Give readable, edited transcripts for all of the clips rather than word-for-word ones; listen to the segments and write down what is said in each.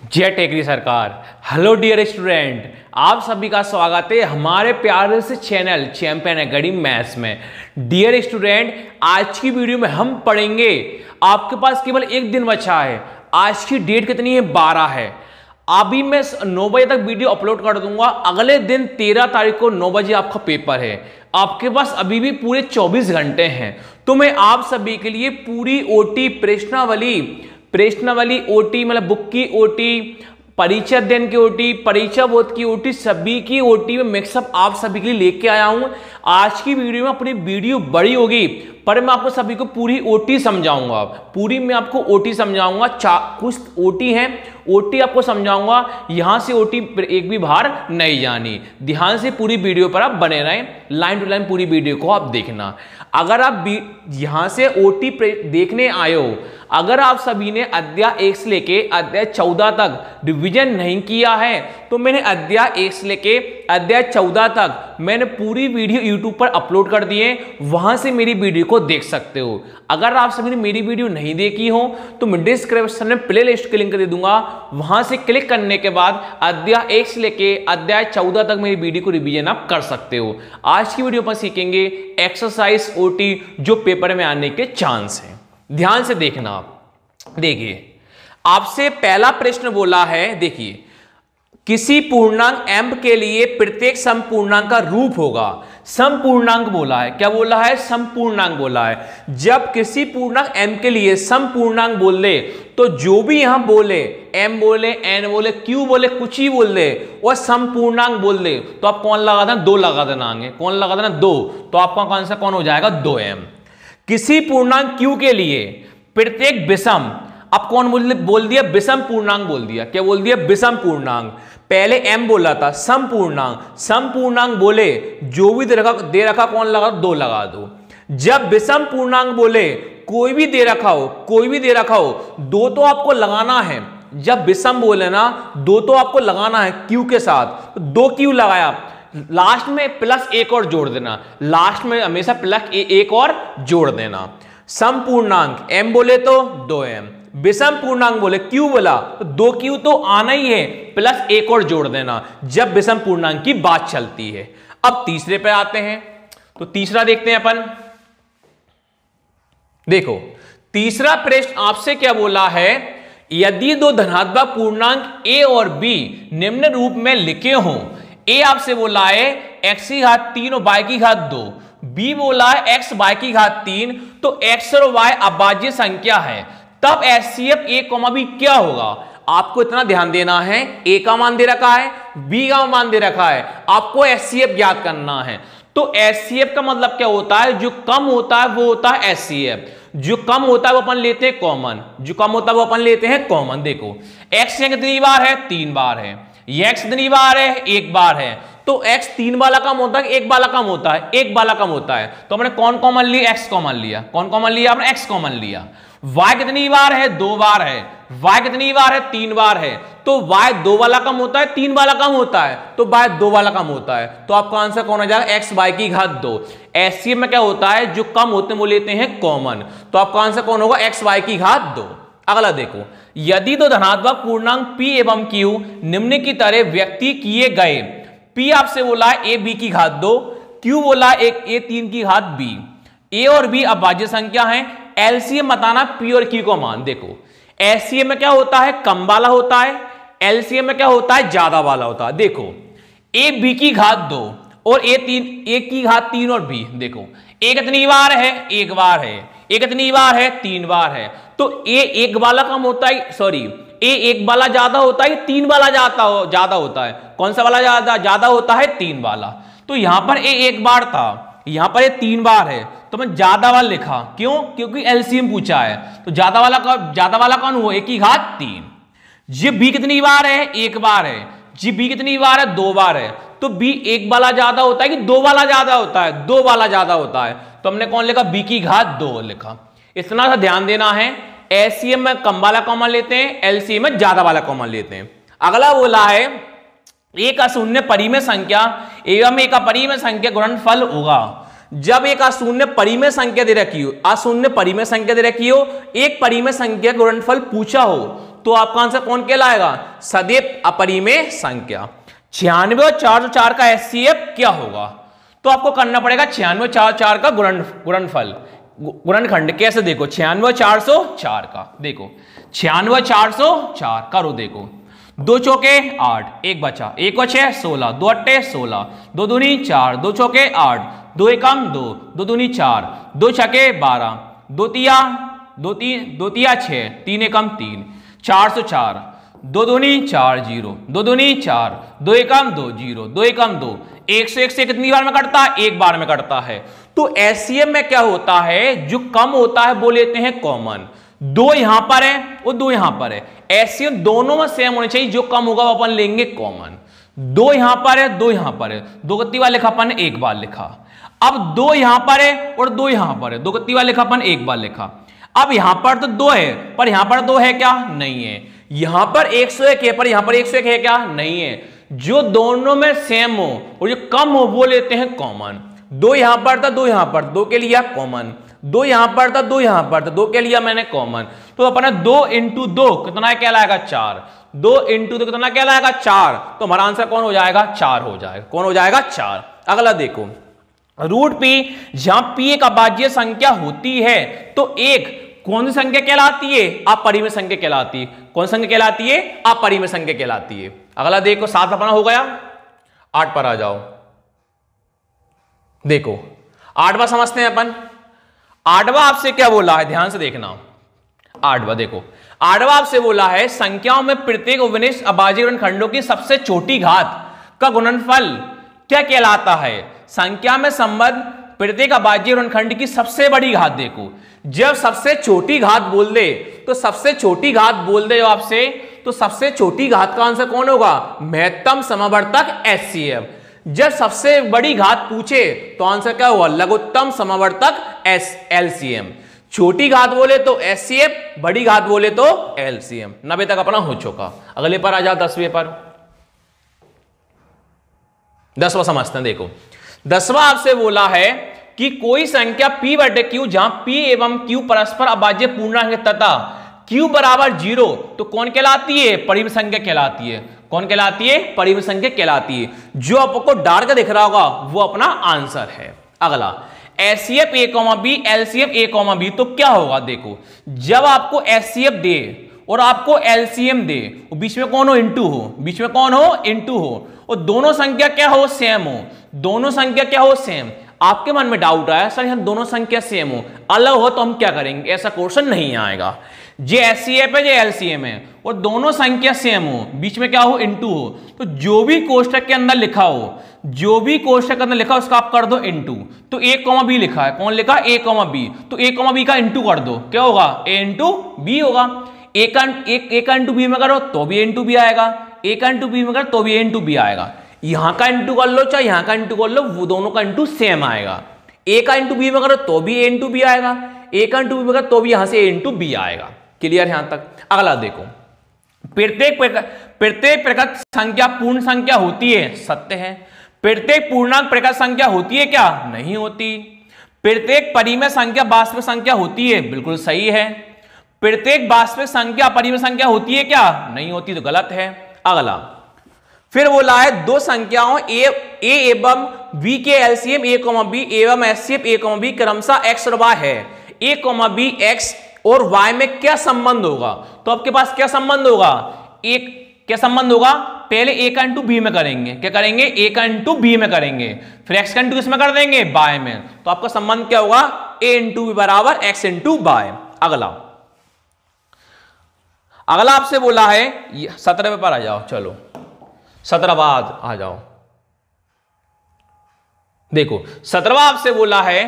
जय टेकरी सरकार। Hello dear student, आप सभी का स्वागत है हमारे प्यारे से चैनल चैंपियन एकेडमी मैथ्स में। डियर स्टूडेंट, आज की वीडियो में हम पढ़ेंगे, आपके पास केवल एक दिन बचा है। आज की डेट कितनी है? 12 है। अभी मैं 9 बजे तक वीडियो अपलोड कर दूंगा। अगले दिन 13 तारीख को 9 बजे आपका पेपर है। आपके पास अभी भी पूरे 24 घंटे हैं। तो मैं आप सभी के लिए पूरी ओटी प्रश्नावली ओटी मतलब बुक की ओटी, परीक्षा अध्ययन की ओटी, परीक्षा बोध की ओटी, सभी की ओटी में मिक्सअप आप सभी के लिए लेके आया हूं। आज की वीडियो में अपनी वीडियो बड़ी होगी पर मैं आपको सभी को पूरी ओटी समझाऊंगा। पूरी मैं आपको ओटी समझाऊंगा। कुछ ओटी है, ओटी आपको समझाऊंगा। यहां से ओटी एक भी बाहर नहीं जानी। ध्यान से पूरी वीडियो पर आप बने रहें, लाइन टू लाइन पूरी वीडियो को आप देखना। अगर आप यहां से ओटी देखने आए हो, अगर आप सभी ने अध्याय 1 से लेके अध्याय 14 तक रिवीजन नहीं किया है तो मैंने अध्याय 1 से लेके अध्याय 14 तक मैंने पूरी वीडियो यूट्यूब पर अपलोड कर दी है। वहां से मेरी वीडियो को देख सकते हो। अगर आप सभी ने मेरी वीडियो नहीं देखी हो तो मैं डिस्क्रिप्शन में प्ले लिस्ट की लिंक दे दूंगा। वहां से क्लिक करने के बाद अध्याय 1 से लेके अध्याय 14 तक मेरी वीडियो को रिवीजन आप कर सकते हो। आज की वीडियो पर सीखेंगे एक्सरसाइज ओटी जो पेपर में आने के चांस है। ध्यान से देखना। आप देखिए, आपसे पहला प्रश्न बोला है, देखिए, किसी पूर्णांक m के लिए प्रत्येक समपूर्णांक का रूप होगा। समपूर्णांक बोला है, क्या बोला है? समपूर्णांक बोला है। जब किसी पूर्णांक m के लिए समपूर्णांक बोल दे तो जो भी यहां बोले, m बोले, n बोले, q बोले, कुछ ही बोल दे और समपूर्णांक बोल दे तो आप कौन लगा देना? 2 लगा देना। आगे कौन लगा देना? 2। तो आपका आंसर कौन हो जाएगा? 2m। किसी पूर्णांक q के लिए प्रत्येक विषम, अब कौन बोल दिया? विषम पूर्णांक बोल दिया। क्या बोल दिया? विषम पूर्णांक। पहले m बोला था, समपूर्णांक। समपूर्णांक बोले जो भी दे रखा कौन लगा? 2 लगा दो। जब विषम पूर्णांक बोले कोई भी दे रखा हो 2 तो आपको लगाना है। जब विषम बोले ना 2 तो आपको लगाना है q के साथ। 2 q लगाया, लास्ट में +1 और जोड़ देना। लास्ट में हमेशा +1 और जोड़ देना। समपूर्णांक m बोले तो 2m, विषम पूर्णांक बोले q बोला तो 2q तो आना ही है, +1 और जोड़ देना जब विषम पूर्णांक की बात चलती है। अब तीसरे पे आते हैं, तो तीसरा देखते हैं अपन। देखो, तीसरा प्रश्न आपसे क्या बोला है? यदि 2 धनात्मक पूर्णांक a और b निम्न रूप में लिखे हों। a आपसे बोला है x3 और y2, b बोला है x y3, तो x और y अभाज्य संख्या है, तब HCF a, b क्या होगा? आपको इतना ध्यान देना है, a का मान दे रखा है, b का मान दे रखा है, आपको HCF ज्ञात करना है। तो HCF का मतलब क्या होता है? जो कम होता है वो होता है HCF। जो कम होता है वो अपन लेते हैं कॉमन। जो कम होता है वो अपन लेते हैं कॉमन। देखो, x कितनी बार है? 3 बार है। ये x कितनी बार है? 1 बार है। तो x 3 वाला कम होता है, 1 वाला कम होता है? 1 वाला कम होता है। तो हमने कौन कॉमन लिया? x कॉमन लिया। कौन कॉमन लिया? आपने x कॉमन लिया। y कितनी बार है? 2 बार है। y कितनी बार है? 3 बार है। तो y 2 वाला कम होता है, 3 वाला कम होता है, तो y 2 वाला कम होता है। तो आपका आंसर कौन हो जाएगा? x y2। HCF में क्या होता है? जो कम होते हैं वो लेते हैं कॉमन। तो आपका आंसर कौन होगा? x y2। अगला देखो, यदि 2 धनात्मक पूर्णांक p एवं q निम्न की तरह व्यक्त किए गए। p आपसे बोला है a2, q बोला है a3b। a और b अभाज्य संख्या है। एलसीएम बताना p और q को मान। देखो, एलसीएम में क्या होता है? कम वाला होता है। एलसीएम में क्या होता है? ज्यादा वाला होता है। देखो, a2 और a3 और b। देखो, a कितनी बार है? 1 बार है। a कितनी बार है? 3 बार है। तो a 1 वाला कम होता है, सॉरी, a 1 वाला ज्यादा होता है, 3 वाला ज्यादा होता है? कौन सा वाला ज्यादा होता है? 3 वाला। तो यहां पर a 1 बार था, यहां पर a 3 बार है, तो मैं ज्यादा वाला लिखा। क्यों? क्योंकि एलसीएम पूछा है। तो ज्यादा वाला कौन हुआ? 1/3। जी b कितनी बार है? 1 बार है। जी b कितनी बार है? 2 बार है। तो b 1 वाला ज्यादा होता है कि 2 वाला ज्यादा होता है? 2 वाला ज्यादा होता है। तो हमने कौन लिखा? b2 लिखा। इतना सा ध्यान देना है। एलसीएम में कम वाला कॉमन लेते हैं, एलसीएम में ज्यादा वाला कॉमन लेते हैं। अगला बोला है एक अशून्य परिमेय संख्या एवं एक अपरिमेय संख्या गुणनफल होगा। जब एक अशून्य परिमेय संख्या दे रखी हो, अशून्य परिमेय संख्या दे रखी हो, एक परिमेय संख्या गुणनफल पूछा हो, तो आपका आंसर कौन कहलाएगा? सदैव अपरिमेय संख्या। 96 और 404 का एचसीएफ क्या होगा? तो आपको करना पड़ेगा 96 और 404 का गुणनफल, गुणनखंड। कैसे? देखो 96 और 404 का, देखो 96 और 404 करो, देखो 2 चौके 8, 1 बचा, 1 और 6 16, 2 अट्टे 16, 2 दूनी 4, 2 चौके 8, 2 एकम 2, 2 दूनी 4, 2 छके 12, 2 तिया 6, 3 एकम 3, 404, 2 दूनी 4 0, 2 दूनी 4, 2 एकम 2 0, 2 एकम 2, 101 से कितनी बार में कटता है? एक बार में कटता है। तो एचसीएफ में क्या होता है, जो कम होता है वो लेते हैं कॉमन। 2 यहां पर है और 2 यहां पर है, एचसीएफ दोनों में सेम होने चाहिए, जो कम होगा वो अपन लेंगे कॉमन। 2 यहां पर है, 2 यहां पर है, 2 कितनी बार लिखा अपन? एक बार लिखा। अब 2 यहां पर है और 2 यहां पर है, 2 कितनी बार लिखा अपन? एक बार लिखा। अब यहां पर तो 2 है, पर यहां पर 2 है क्या? नहीं है। यहां पर 101 है, पर यहां पर 101 है क्या? नहीं है। जो दोनों में सेम हो और जो कम हो वो लेते हैं कॉमन। 2 यहां पर था, 2 यहां पर, 2 के लिया कॉमन। 2 यहां पर था, 2 यहां पर था, 2 के लिया मैंने कॉमन। तो अपना 2 × 2 कितना कहलाएगा? 4। 2 × 2 कितना कहलाएगा? 4। तो हमारा आंसर कौन हो जाएगा? 4 हो जाएगा। कौन हो जाएगा? 4। अगला देखो, रूट पी, जहां पी एक अभाज्य संख्या होती है तो एक कौन सी संख्या कहलाती है? अपरिमेय संख्या कहलाती है। कौन संख्या कहलाती है? अपरिमेय संख्या कहलाती है। अगला देखो, 7 अपना हो गया, 8 पर आ जाओ। देखो 8वां समझते हैं अपन। 8वां आपसे क्या बोला है? ध्यान से देखना। 8वां देखो, 8वां आपसे बोला है संख्याओं में प्रत्येक उपनिष्ठ अभाज्य गुणनखंडों की सबसे छोटी घात का गुणनफल क्या कहलाता है? संख्या में संबंध प्रत्येक अभाज्य गुणनखंड की सबसे बड़ी घात। देखो जब सबसे छोटी घात बोल दे तो सबसे छोटी घात बोल दे आपसे, तो सबसे छोटी घात का आंसर कौन होगा? महत्तम समवर्तक एचसीएफ। जब सबसे बड़ी घात पूछे तो आंसर क्या होगा? लघुत्तम समवर्तक एलसीएम। छोटी घात बोले तो एचसीएफ, बड़ी घात बोले तो एलसीएम। 90 तक अपना हो चुका। अगले पर आ जाओ, 10वें पर। 10वां समझते हैं। देखो 10वां आपसे बोला है कि कोई संख्या p/q जहां p एवं q परस्पर अभाज्य पूर्णांक तथा q बराबर 0 तो कौन कहलाती है? परिमेय संख्या कहलाती है। कौन कहलाती है? परिमेय संख्या कहलाती है। जो आपको डार्क दिख रहा होगा वो अपना आंसर है। अगला HCF a, b, LCF a, b तो क्या होगा? देखो जब आपको एचसीएफ दे और आपको एलसीएम दे, बीच में कौन हो? इनटू हो। बीच में कौन हो? इनटू हो। और दोनों संख्या क्या हो? सेम हो। दोनों संख्या क्या हो? सेम। आपके मन में डाउट आया सर यहाँ दोनों संख्या सेम हो, अलग हो तो हम क्या करेंगे? ऐसा क्वेश्चन नहीं आएगा। जे एचसीएफ है, जे एलसीएम है और दोनों संख्या सेम हो, बीच में क्या हो? इनटू हो, तो जो भी कोष्ठक के अंदर लिखा हो, जो भी कोष्ठक के अंदर लिखा हो उसका आप कर दो इनटू। तो a, b लिखा है, कौन लिखा? a, b। तो a, b का इनटू कर दो, क्या होगा? a × b होगा। a का इंटू b में करो तो भी a × b आएगा, a का इंटू b में करो तो भी a × b आएगा। यहां का इंटू कर लो चाहे यहां का इंटू कर लो, वो दोनों का इंटू सेम आएगा। a का इंटू b में करो तो भी a × b आएगा, a का इंटू b में करो तो भी यहां से a × b आएगा। क्लियर यहां तक? अगला देखो, प्रत्येक प्रकृत संख्या पूर्ण संख्या होती है, सत्य है। प्रत्येक पूर्णांक प्रकृत संख्या होती है क्या? नहीं होती। प्रत्येक परिमेय संख्या वास्तविक संख्या होती है, बिल्कुल सही है। प्रत्येक वास्तविक संख्या परिमेय संख्या होती है क्या? नहीं होती, तो गलत है। अगला फिर बोला है दो संख्याओं a एवं b के एलसीएम a, b एवं एचसीएफ a, b क्रमशः x और y है। a, b x और y में क्या संबंध होगा? तो आपके पास क्या संबंध होगा? एक क्या संबंध होगा? पहले a का इंटू b में करेंगे, क्या करेंगे? a का इंटू b में करेंगे, फिर x का इंटू किसमें कर देंगे? y में। तो आपका संबंध क्या होगा? a इंटू b बराबर x इंटू y। अगला आपसे बोला है 17वें पर आ जाओ, चलो 17वां आ जाओ। देखो 17वां आपसे बोला है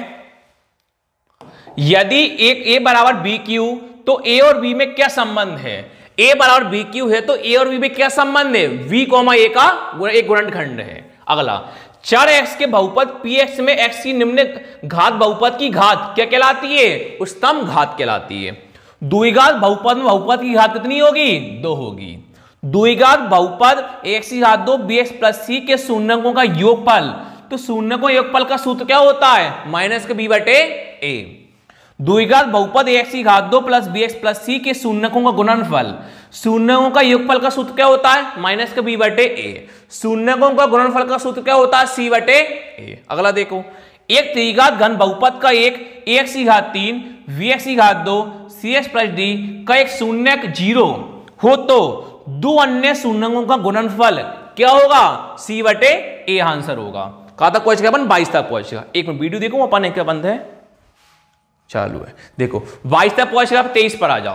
यदि एक a बराबर बी क्यू तो a और b में क्या संबंध है? a बराबर बी क्यू है तो a और b में क्या संबंध है? v, a का एक गुणनखंड है। अगला चर x के बहुपद px में x की निम्न घात बहुपद की घात क्या कहलाती है? उच्चतम घात कहलाती है। द्विघात बहुपद में बहुपद की घात कितनी होगी? 2 होगी। द्विघात बहुपद x की घात 2 bx प्लस c के शून्यकों का योगफल, तो शून्यकों योगफल का सूत्र क्या होता है? माइनस के b बटे a। द्विघात बहुपद x की घात 2 प्लस bx प्लस c के शून्यकों का गुणनफल, शून्यों का योगफल का सूत्र क्या होता है? माइनस का बी बटे ए। शून्यों का गुणनफल का सूत्र क्या होता है? सी बटे ए। अगला देखो, एक त्रिघात घन बहुपद का एक एक्स की घात 3 vx की घात 2 cx प्लस डी का एक शून्यक 0 हो तो दो अन्य शून्यों का गुणनफल क्या होगा? सी बटे ए आंसर होगा। कहां तक पहुंच गया अपन? 22 तक पहुंच गया। एक मिनट वीडियो देखो अपन, क्या बंद है? चालू है। देखो 22 तक पहुंच गया, 23 पर आ जाओ।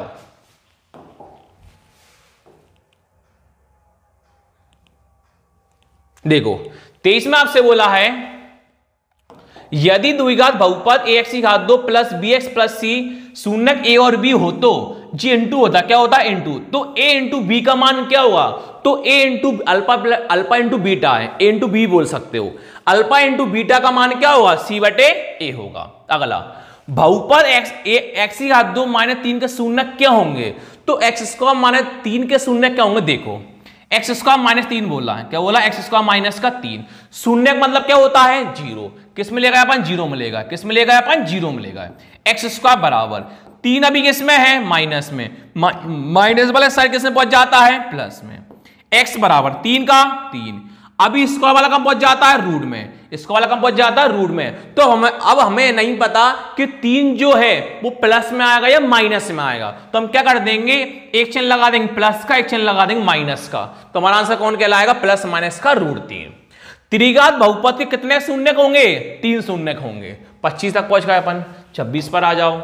देखो 23 में आपसे बोला है यदि द्विघात बहुपद ax की घात 2 प्लस bx प्लस c शून्यक a और b हो तो g इंटू होता क्या होता है? इंटू। तो a इंटू बी का मान क्या होगा? तो a into alpha into beta है, a इंटू बी बोल सकते हो। अल्फा इंटू बीटा का मान क्या होगा? c बटे a होगा। अगला, बहुपद x की घात 2 माइनस 3 के शून्यक क्या होंगे? तो x स्क्वायर माइनस 3 के शून्यक क्या होंगे? देखो एक्स स्क्वायर माइनस 3 बोला है, क्या बोला? एक्स स्क्वायर माइनस का 3। शून्य मतलब क्या होता है? 0। किस में लेगा अपन? 0 में लेगा। किस में लेगा अपन? 0 में लेगा। एक्स स्क्वायर बराबर 3 अभी किस में है? माइनस में। माइनस वाला साइड किस में पहुंच जाता है? प्लस में। एक्स बराबर 3 का 3। अभी स्क्वायर वाला कम पहुंच जाता है? रूट में। स्क्वायर वाला कम पहुंच जाता है? रूट में। तो हमें नहीं पता कि 3 जो है वो प्लस में आएगा या माइनस में आएगा, तो हम क्या कर देंगे? एक चिन्ह लगा देंगे प्लस का, एक चिन्ह लगा देंगे माइनस का। तो हमारा आंसर कौन कहलाएगा? प्लस माइनस का रूट 3। त्रिघात बहुपद के कितने शून्यक होंगे? 3 शून्यक होंगे। 25 तक पहुंच गए अपन। 26 पर आ जाओ।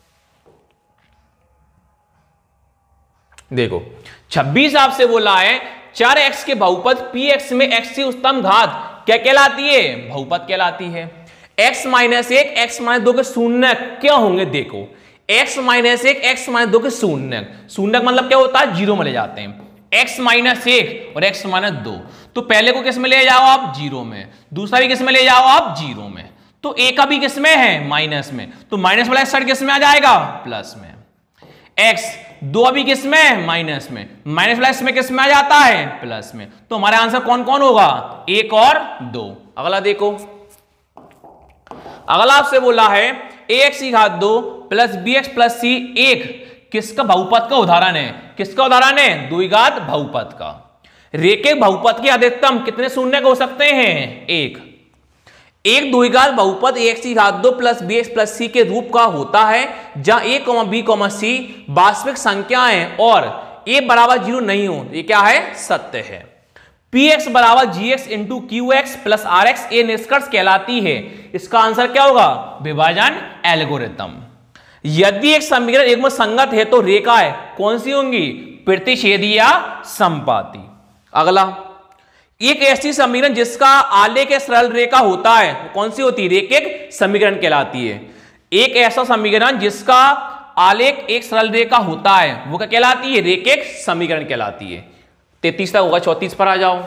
देखो 26 आपसे बोला है 4x के बहुपद px में x की उच्चतम घात क्या कहलाती है? बहुपद कहलाती है। x माइनस 1 x माइनस 2 के शून्यक क्या होंगे? देखो x माइनस 1 x माइनस 2 के शून्यक। शून्यक मतलब क्या होता है? 0 में ले जाते हैं। x माइनस 1 और x माइनस 2, तो पहले को किस में ले जाओ आप? 0 में। दूसरा भी किस में ले जाओ आप? 0 में। तो a का भी किस में है? माइनस में। तो माइनस वाला साइड किस में आ जाएगा? प्लस में। x 2 अभी किस में? माइनस में। माइनस वाला इसमें किस में आ जाता है? प्लस में। तो हमारा आंसर कौन कौन होगा? 1 और 2। अगला देखो, अगला आपसे बोला है ax की घात 2 प्लस bx प्लस c एक किसका बहुपद का उदाहरण है? किसका उदाहरण है? द्विघात बहुपद का। रेखिक बहुपद के अधिकतम कितने शून्य हो सकते हैं? एक द्विघात बहुपद ax की घात 2 प्लस bx प्लस c के रूप का होता है जहां a, b, c वास्तविक संख्याएं और a बराबर 0 नहीं हो। ये क्या है? सत्य है। px बराबर gx into qx plus rx ये निष्कर्ष कहलाती है। इसका आंसर क्या होगा? विभाजन एल्गोरिथम। यदि एक समीकरण एक में संगत है तो रेखाएं कौन सी होंगी? प्रतिच्छेदी या समपाती। अगला, एक ऐसी समीकरण जिसका आलेख एक सरल रेखा होता है कौन सी होती है? रेखिक समीकरण कहलाती है। एक ऐसा समीकरण जिसका आलेख एक सरल रेखा होता है वो क्या कहलाती है? रेखिक समीकरण कहलाती है। 33 तक होगा। 34 पर आ जाओ।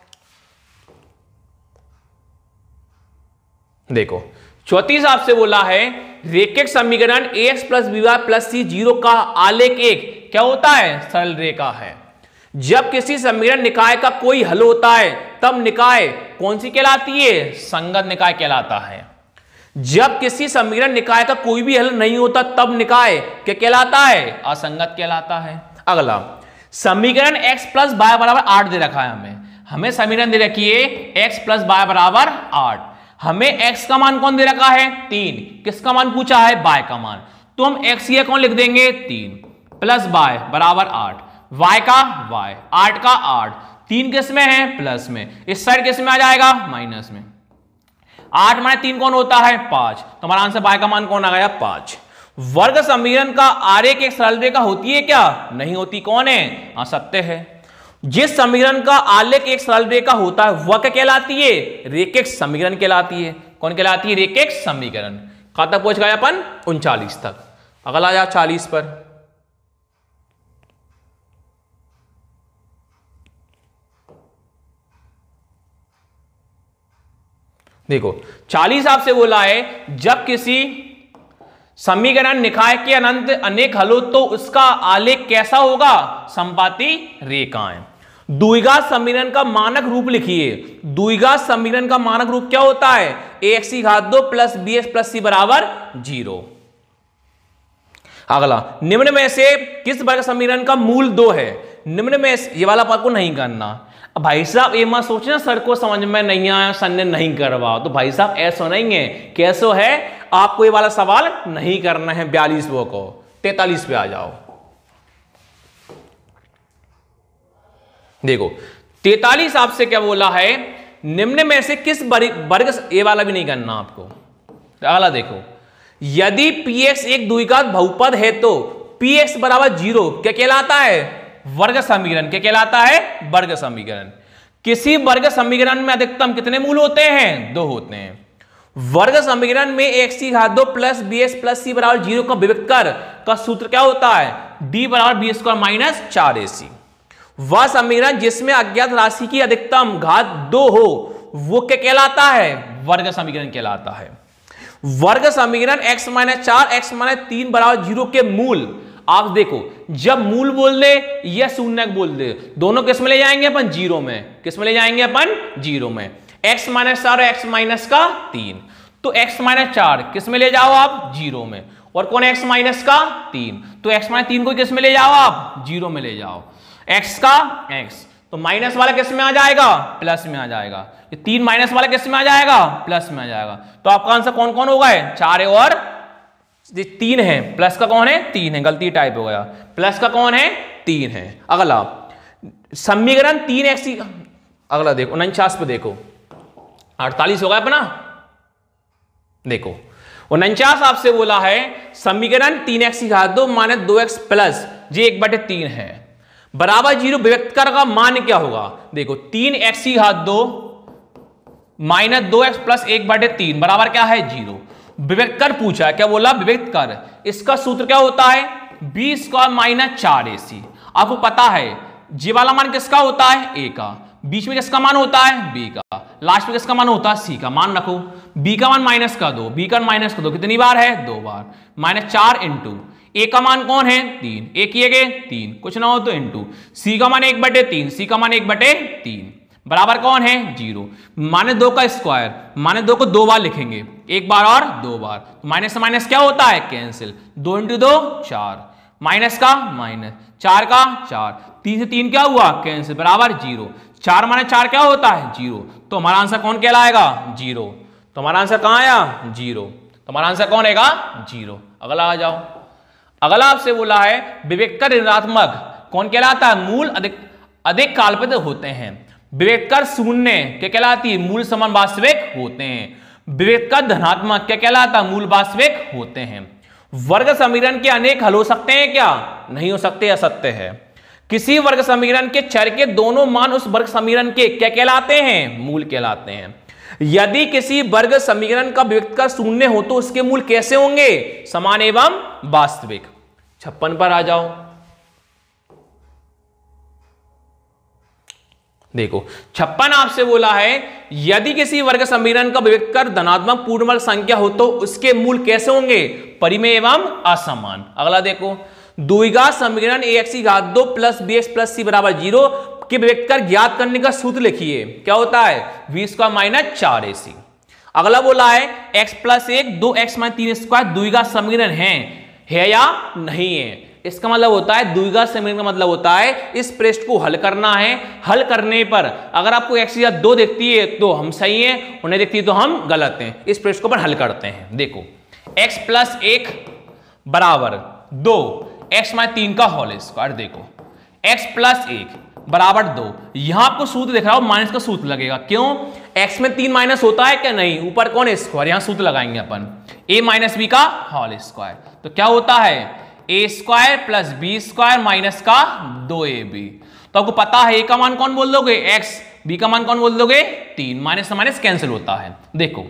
देखो 34 आपसे बोला है रेखिक समीकरण ax plus by plus c 0 का आलेख एक क्या होता है? सरल रेखा है। जब किसी समीकरण निकाय का कोई हल होता है तब निकाय कौन सी कहलाती है? संगत निकाय कहलाता है। जब किसी समीकरण निकाय का कोई भी हल नहीं होता तब निकाय क्या कहलाता है? असंगत कहलाता है। अगला, समीकरण x प्लस y बराबर 8 दे रखा है। हमें समीकरण दे रखी है x प्लस y बराबर 8। हमें x का मान कौन दे रखा है? 3। किसका मान पूछा है? y का मान। तो हम x ये कौन लिख देंगे? 3 प्लस y बराबर 8। y का y, 8 का 8। 3 किस में है? प्लस में। इस साइड किस में आ जाएगा? माइनस में। 8 माइनस 3 कौन होता है? 5। तो हमारा आंसर y का मान कौन आ गया? 5। वर्ग समीकरण का आरेख एक सरल रेखा होती है क्या? नहीं होती। कौन है? असत्य है। जिस समीकरण का आलेख एक सरल रेखा होता है वह क्या कहलाती है? रेखिक समीकरण कहलाती है। कौन कहलाती है? रेखिक समीकरण। कहां तक पहुंच गए अपन? 39 तक। अगला आ जाओ 40 पर। देखो 40 आपसे बोला है जब किसी समीकरण निकाय के अनंत अनेक हल हो तो उसका आलेख कैसा होगा? समपाती रेखाएं। द्विघात समीकरण का मानक रूप लिखिए। द्विघात समीकरण का मानक रूप क्या होता है? ax की घात 2 प्लस bx प्लस c बराबर 0। अगला, निम्न में से किस वर्ग समीकरण का मूल 2 है? निम्न में ये वाला पार्ट को नहीं करना। अब भाई साहब ये मत सोचना सर को समझ में नहीं आया, सर ने नहीं करवा, तो भाई साहब ऐसा नहीं है। कैसो है, आपको ये वाला सवाल नहीं करना है 42 को। 43 पे आ जाओ। देखो 43 आपसे क्या बोला है, निम्न में से किस वर्ग, ये वाला भी नहीं करना आपको। अगला देखो, यदि px एक द्विघात बहुपद है तो px बराबर 0 क्या कहलाता है? वर्ग समीकरण। क्या कहलाता है? वर्ग समीकरण। किसी वर्ग समीकरण में अधिकतम कितने मूल होते हैं? 2 होते हैं। वर्ग समीकरण में x की घात 2 प्लस bx प्लस c बराबर 0 का विभक्त कर का सूत्र क्या होता है? d बराबर b स्क्वायर माइनस 4ac। वह समीकरण जिसमें अज्ञात राशि की अधिकतम घात 2 हो वो क्या कहलाता है? वर्ग समीकरण कहलाता है। वर्ग समीकरण x माइनस 4 x माइनस 3 बराबर 0 के मूल, आप देखो जब मूल बोल दे या शून्य बोल दे, दोनों किस में ले जाएंगे अपन? 0 में। किस में ले जाएंगे अपन? 0 में। x माइनस 4 और x माइनस का 3, तो x माइनस 4 किस में ले जाओ आप? 0 में। और कौन x माइनस का 3, तो x माइनस 3 को किस में ले जाओ आप? 0 में ले जाओ। x का x, तो माइनस वाला किस में आ जाएगा? प्लस में आ जाएगा। ये 3 माइनस वाला किस में आ जाएगा? प्लस में आ जाएगा। तो आपका आंसर कौन कौन होगा? 4 है और 3 है। प्लस का कौन है? 3 है। गलती टाइप हो गया। प्लस का कौन है? 3 है। अगला समीकरण 3x, अगला देखो 49 पे देखो, 48 होगा अपना। देखो 49 आपसे बोला है समीकरण 3x की घात 2 माइनस 2x प्लस j 1/3 है बराबर 0 विभक्त कर का मान क्या होगा? देखो 3x की घात 2 माइनस 2x प्लस 1/3 बराबर क्या है? 0। विभक्त कर पूछा है, क्या बोला? विभक्त कर। इसका सूत्र क्या होता है? b square minus 4ac। आपको पता है जी वाला मान किसका होता है? a का। बीच में किसका मान होता है? b का। लास्ट में किसका मान होता है? c का। मान रखो, b का मान माइनस का 2, b का माइनस का 2 कितनी बार है? 2 बार। माइनस 4 इंटू a का मान कौन है? 3, a किए गए 3, कुछ ना हो तो इंटू c का मान 1/3, c का मान 1/3 बराबर कौन है? 0। माइनस 2 का स्क्वायर, माइनस 2 को 2 बार लिखेंगे, एक बार और 2 बार। तो माइनस से माइनस क्या होता है? कैंसिल। 2 इंटू 2 4, माइनस का माइनस, 4 का 4, 3 से 3 क्या हुआ? कैंसिल, बराबर 0। 4 माइनस 4 क्या होता है? 0। तो हमारा आंसर कौन कहलाएगा? 0। तो हमारा आंसर कहां आया? 0। तो हमारा आंसर कौन रहेगा? 0। अगला आ जाओ। अगला आपसे बोला है विभक्त कर ऋणात्मक कौन कहलाता है? मूल अधिक काल्पनिक होते हैं। विभक्त कर शून्य क्या कहलाती है? मूल समान वास्तविक होते हैं। विभक्त कर धनात्मक क्या कहलाता है? मूल वास्तविक होते हैं। वर्ग समीकरण के अनेक हल हो सकते हैं क्या? नहीं हो सकते, असत्य है। किसी वर्ग समीकरण के चर के दोनों मान उस वर्ग समीकरण के क्या कहलाते हैं? मूल कहलाते हैं। यदि किसी वर्ग समीकरण का विभक्त कर शून्य हो तो उसके मूल कैसे होंगे? समान एवं वास्तविक। 56 पर आ जाओ। देखो 56 आपसे बोला है यदि किसी वर्ग समीकरण का विभक्त कर धनात्मक पूर्ण वर्ग संख्या हो तो उसके मूल कैसे होंगे? परिमेय एवं असमान। अगला देखो द्विघात समीकरण ax की घात 2 प्लस bx प्लस c बराबर 0 के विभक्त कर ज्ञात करने का सूत्र लिखिए। क्या होता है? v square minus 4ac। अगला बोला है x plus 1 2x minus 3 square द्विघात समीकरण है या नहीं है? इसका मतलब होता है द्विघात समीकरण का मतलब होता है इस पृष्ठ को हल करना है। हल करने पर अगर आपको x या 2 दिखती है तो हम सही हैं, उन्हें दिखती है तो हम गलत हैं। इस पृष्ठ को अपन हल करते हैं। देखो x प्लस 1 बराबर 2 x माइनस 3 का होल स्क्वायर। देखो x प्लस 1 बराबर 2, यहां आपको सूत्र दिख रहा हो माइनस का सूत्र लगेगा। क्यों? x में 3 माइनस होता है क्या? नहीं। ऊपर कौन है? स्क्वायर। यहां सूत्र लगाएंगे अपन a माइनस बी का होल स्क्वायर। तो क्या होता है? a square plus B square minus का 2ab। तो आपको पता है a का मान कौन बोल दोगे? x, b का मान कौन बोल दोगे? 3। माइनस से माइनस कैंसिल होता है। देखो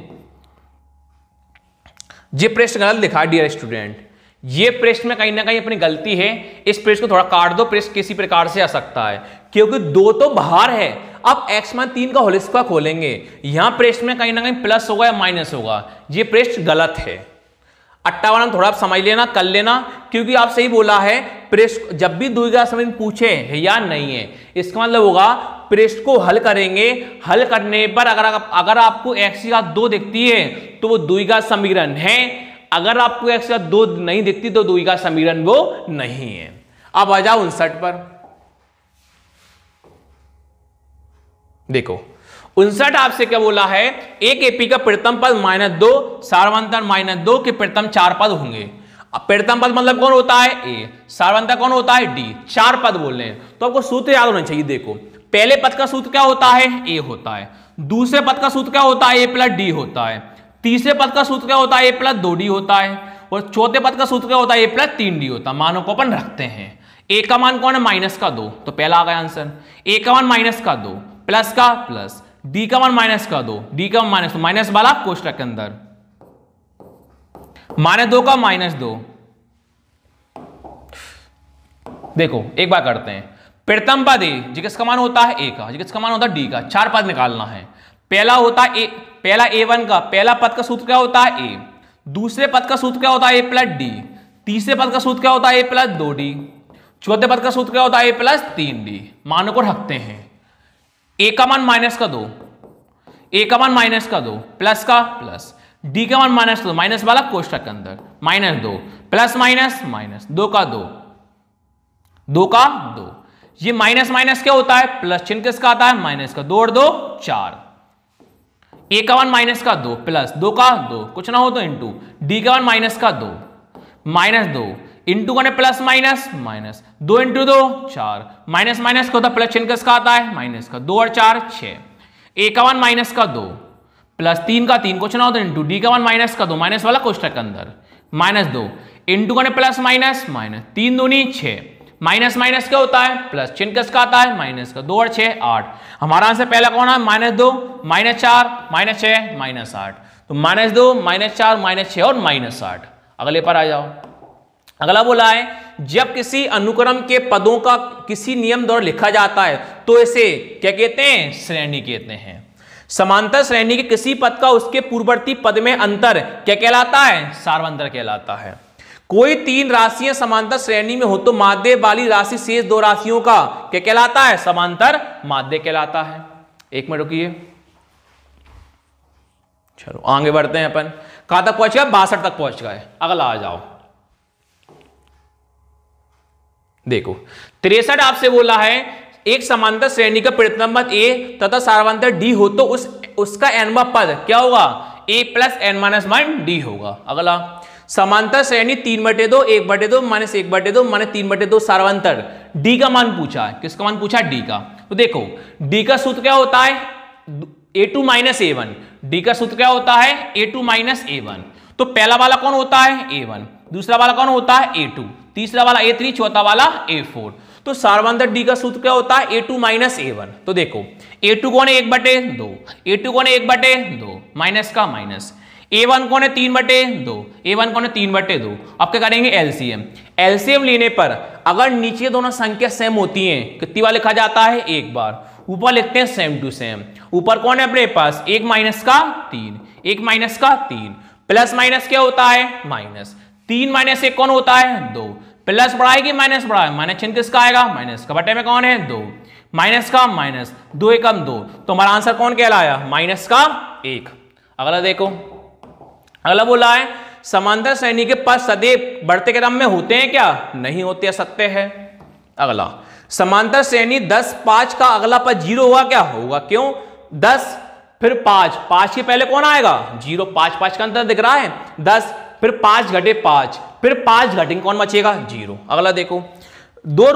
ये पृष्ठ गलत लिखा है डियर स्टूडेंट। ये पृष्ठ में कहीं ना कहीं अपनी गलती है। इस पृष्ठ को थोड़ा काट दो। पृष्ठ किसी प्रकार से आ सकता है क्योंकि 2 तो बाहर है। अब x माइनस 3 का होल स्क्वायर खोलेंगे, यहां पृष्ठ में कहीं ना कहीं प्लस होगा या माइनस होगा। ये पृष्ठ गलत है। अट्ठावन थोड़ा आप समझ लेना, कर लेना, क्योंकि आप सही बोला है पृष्ठ जब भी द्विघात समीकरण पूछे है या नहीं है, इसका मतलब होगा पृष्ठ को हल करेंगे। हल करने पर अगर आपको x की घात 2 दिखती है तो वो द्विघात समीकरण है, अगर आपको x का 2 नहीं दिखती तो 2 का समीकरण वो नहीं है। अब आ जाओ 59 पर। देखो 59 आपसे क्या बोला है, एक एपी का प्रथम पद -2 सार्वंतर -2 के प्रथम 4 पद होंगे। अब प्रथम पद मतलब कौन होता है, ए, सार्वंतर कौन होता है, डी, 4 पद बोल रहे हैं तो आपको सूत्र याद होना चाहिए। देखो पहले पद का सूत्र क्या होता है, ए होता है। दूसरे पद का सूत्र क्या होता है, ए प्लस डी होता है। तीसरे पद का सूत्र क्या होता है, ए प्लस 2d होता है। और चौथे पद का सूत्र क्या होता है, ए प्लस 3d होता है। मानों को अपन रखते हैं। ए का मान कौन है, -2, तो पहला आ गया आंसर। ए का मान -2, प्लस का प्लस, डी का मान -2, डी का मान -2, माइनस वाला कोष्टक के अंदर, -2 का -2। देखो एक बार करते हैं, प्रथम पद ए जिसका मान होता है ए का, जिसका मान होता है डी का, 4 पद निकालना है। पहला होता है ए, पहला a1 का पहला पद का सूत्र क्या होता है, ए। दूसरे पद का सूत्र क्या होता है, ए प्लस डी। तीसरे पद का सूत्र क्या होता है, ए प्लस 2d। चौथे पद का सूत्र क्या होता है, ए प्लस 3d। मानों को रखते हैं। ए का मान -2, ए का मान -2, प्लस का प्लस, डी का मान -2, माइनस वाला कोष्टक के अंदर, -2 प्लस माइनस 2 का 2, 2 का 2। ये माइनस माइनस क्या होता है, प्लस चिन्ह किसका आता है, माइनस का। 2 और 2 4। ए का मान -2 प्लस 2 का 2, कुछ ना हो तो इंटू, डी का मान -2 -2 इंटू का plus minus 2 into 2 4, minus minus का होता है प्लस चिन्ह किसका आता है, माइनस का। 2 और 4 6। ए का मान -2 प्लस 3 का 3, कुछ ना हो तो इंटू, डी का मान -2, माइनस वाला कोष्टक के अंदर, -2 इंटू का प्लस माइनस 3 दूनी 6, माइनस माइनस क्या होता है, प्लस चिन्ह किसका आता है, माइनस का। 2 और 6 8। हमारा आंसर पहला कौन है, -2 -4 -6 -8। तो -2 -4 -6 और -8। अगले पर आ जाओ। अगला बोला है, जब किसी अनुक्रम के पदों का किसी नियम द्वारा लिखा जाता है तो इसे क्या कहते हैं, श्रेणी कहते हैं। समांतर श्रेणी के किसी पद का उसके पूर्ववर्ती पद में अंतर क्या कहलाता है, सार्वंतर कहलाता है। कोई 3 राशियां समांतर श्रेणी में हो तो माध्य वाली राशि शेष 2 राशियों का क्या कहलाता है, समांतर माध्य कहलाता है। एक मिनट रुकिए, चलो आगे बढ़ते हैं अपन। कहां तक पहुंच गया, 62 तक पहुंच गए। अगला आ जाओ। देखो 63 आपसे बोला है, एक समांतर श्रेणी का प्रथम पद ए तथा सार्वंतर डी हो तो उसका nवां पद क्या होगा, a प्लस n-1 d होगा। अगला, समांतर श्रेणी 3/2 1/2 -1/2 -3/2 सार्वंतर डी का मान पूछा है। किसका मान पूछा है, डी का। तो देखो डी का सूत्र क्या होता है, a2 -a1। डी का सूत्र क्या होता है, a2 -a1। तो पहला वाला कौन होता है, a1। दूसरा वाला कौन होता है, a2। तीसरा वाला a3, चौथा वाला a4। तो सार्वंतर डी का सूत्र क्या होता है, a2 -a1। तो देखो a2 कौन है, 1/2, a2 कौन है 1/2, माइनस का माइनस, a1 कौन है 3/2, a1 कौन है 3/2। अब क्या करेंगे, एलसीएम। एलसीएम लेने पर अगर नीचे दोनों संख्या सेम होती हैं, कितनी बार लिखा जाता है, एक बार। ऊपर लिखते हैं सेम टू सेम। ऊपर कौन है अपने पास, 1 - का 3, 1 - का 3, प्लस माइनस क्या होता है, माइनस। 3 - 1 कौन होता है, 2। प्लस बढ़ाए कि माइनस बढ़ाए, माइनस चिन्ह किसका आएगा, माइनस का। बटे में कौन है, 2, माइनस का माइनस, 2 एकम 2। तो हमारा आंसर कौन कहलाया, -1। अगला देखो, अगला बोला है, समांतर श्रेणी के पद सदैव बढ़ते क्रम में होते हैं क्या, नहीं होते, सत्य है। अगला, समांतर श्रेणी 10 5 का अगला पद 0 हुआ क्या, होगा। क्यों, 10 फिर 5, 5 के पहले कौन आएगा, 0। 5 5 का अंतर दिख रहा है, 10 फिर 5 घटे 5, फिर 5 घटेंगे, कौन बचेगा, 0। अगला देखो, 2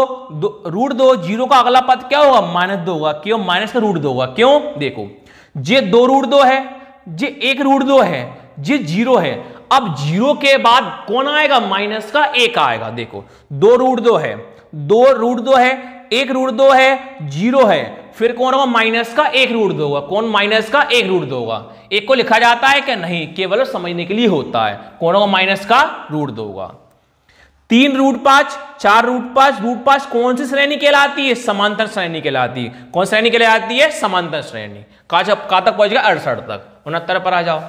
√2 0 का अगला पद क्या होगा, -2 होगा। क्यों, माइनस का √2 होगा। क्यों, देखो ये 2 √2 है, ये 1 √2 है, ये 0 है। अब 0 के बाद कौन आएगा, माइनस का 1 आएगा। देखो 2 √2 है, 2 √2 है, 1 √2 है, 0 है, फिर कौन होगा, माइनस का 1 √2 होगा। कौन, माइनस का 1 √2 होगा। एक को लिखा जाता है क्या, नहीं, केवल समझने के लिए होता है। कौन होगा, माइनस का √2 होगा। 3 √5 4 √5 √5 कौन सी श्रेणी कहलाती है, समांतर श्रेणी कहलाती है। कौन श्रेणी कहलाती है, समांतर श्रेणी। कहां तक पहुंच गया, 68 तक। 69 पर आ जाओ।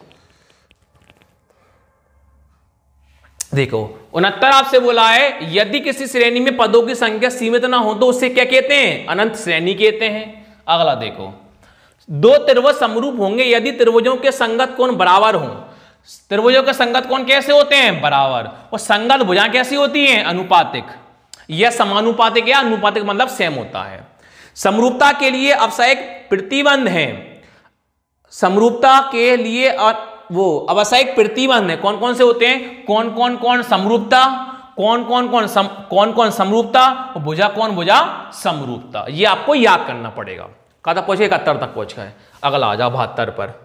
देखो 69 आपसे बोला है, यदि किसी श्रेणी में पदों की संख्या सीमित ना हो तो उसे क्या कहते हैं, अनंत श्रेणी कहते हैं। अगला देखो, 2 त्रिभुज समरूप होंगे यदि त्रिभुजों के संगत कोण बराबर हों। त्रिभुजों के संगत कोण कैसे होते हैं? बराबर। और संगत भुजाएं कैसी होती हैं? अनुपातिक या समानुपातिक, या अनुपातिक मतलब सेम होता है। समरूपता के लिए आवश्यक प्रतिबंध है, समरूपता के लिए वो आवश्यक प्रतिबंध है कौन कौन से होते हैं? कौन समरूपता, कौन समरूपता, और भुजा कौन भुजा समरूपता। ये आपको याद करना पड़ेगा। कहा था पहुंच 71 तक पहुंच गए। अगला आ जाओ 72 पर।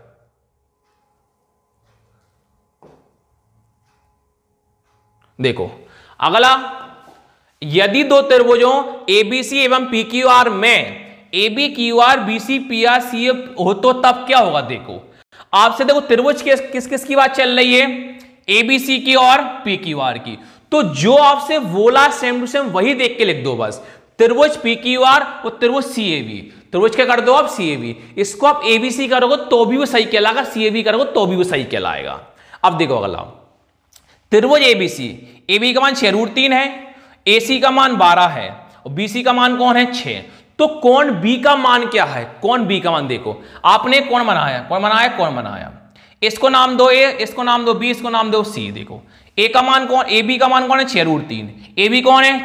देखो अगला, यदि दो त्रिभुजों एबीसी एवं पीक्यूआर में AB QR BC PR CA हो तो तब क्या होगा? देखो आपसे देखो त्रिभुज किस किस की बात चल रही है? ABC की और PQR की। तो जो आपसे बोला सेम टू सेम वही देख के लिख दो बस। त्रिभुज PQR और त्रिभुज CAB। त्रिभुज क्या कर दो आप? CAB। इसको आप ABC करोगे तो भी वो सही कहलाएगा, CAB करोगे तो भी वो सही कहलाएगा। अब देखो अगला, त्रिभुज ABC, AB का मान 6√3 है, AC का मान 12 है और BC का मान कौन है? 6। तो कोण B का मान क्या है? कोण B का मान देखो, आपने कोण बनाया, इसको नाम दो A, इसको नाम दो B, इसको नाम दो C। देखो A का मान कौन, AB का मान कौन है? 6√3। AB कौन है?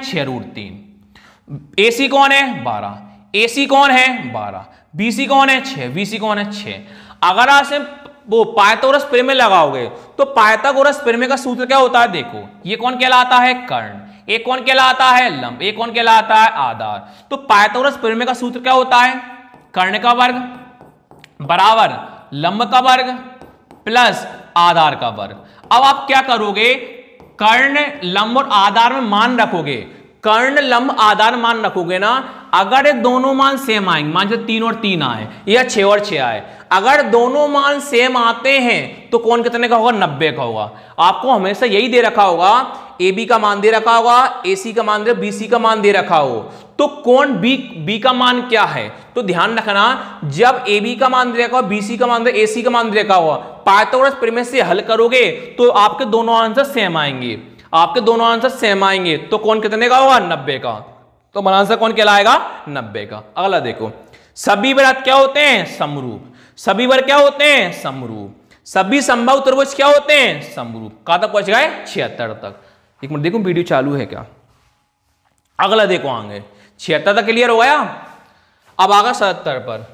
6√3। AC कौन है? 12। AC कौन है? 12। BC कौन है? 6। BC कौन है? 6। अगर आप से वो पाइथागोरस प्रमेय लगाओगे तो पाइथागोरस प्रमेय का सूत्र क्या होता है? देखो ये कौन कहलाता है? कर्ण। एक कौन कहलाता है? लंब। एक कौन कहलाता है? आधार। तो पाइथागोरस प्रमेय का सूत्र क्या होता है? कर्ण का वर्ग बराबर लंब का वर्ग प्लस आधार का वर्ग। अब आप क्या करोगे? कर्ण लंब और आधार में मान रखोगे, कर्ण लंब आधार मान रखोगे ना। अगर दोनों मान सेम आएंगे, मान लो 3 और 3 आए या 6 और 6 आए, अगर दोनों मान सेम आते हैं तो कौन कितने का होगा? 90 का होगा। आपको हमेशा यही दे रखा होगा, AB का मान दे रखा होगा, AC का मान दे, BC का मान दे रखा हो, तो कौन B का मान क्या है? तो ध्यान रखना, जब AB का मान दे रखा हो, BC का मान दे, AC का मान दे रखा हुआ, पाइथागोरस प्रमेय से हल करोगे तो आपके दोनों आंसर सेम आएंगे। आपके दोनों आंसर सेम आएंगे तो कौन कितने का होगा? 90 का। तो हमारा आंसर कौन कहलाएगा? 90 का। अगला देखो, सभी वृत्त क्या होते हैं? समरूप। सभी वर्ग क्या होते हैं? समरूप। सभी संभव त्रिभुज क्या होते हैं? समरूप। कहां तक पहुंच गए? 76 तक। एक मिनट देखो वीडियो चालू है क्या? अगला देखो आगे 76 तक क्लियर हो गया। अब आगा 77 पर।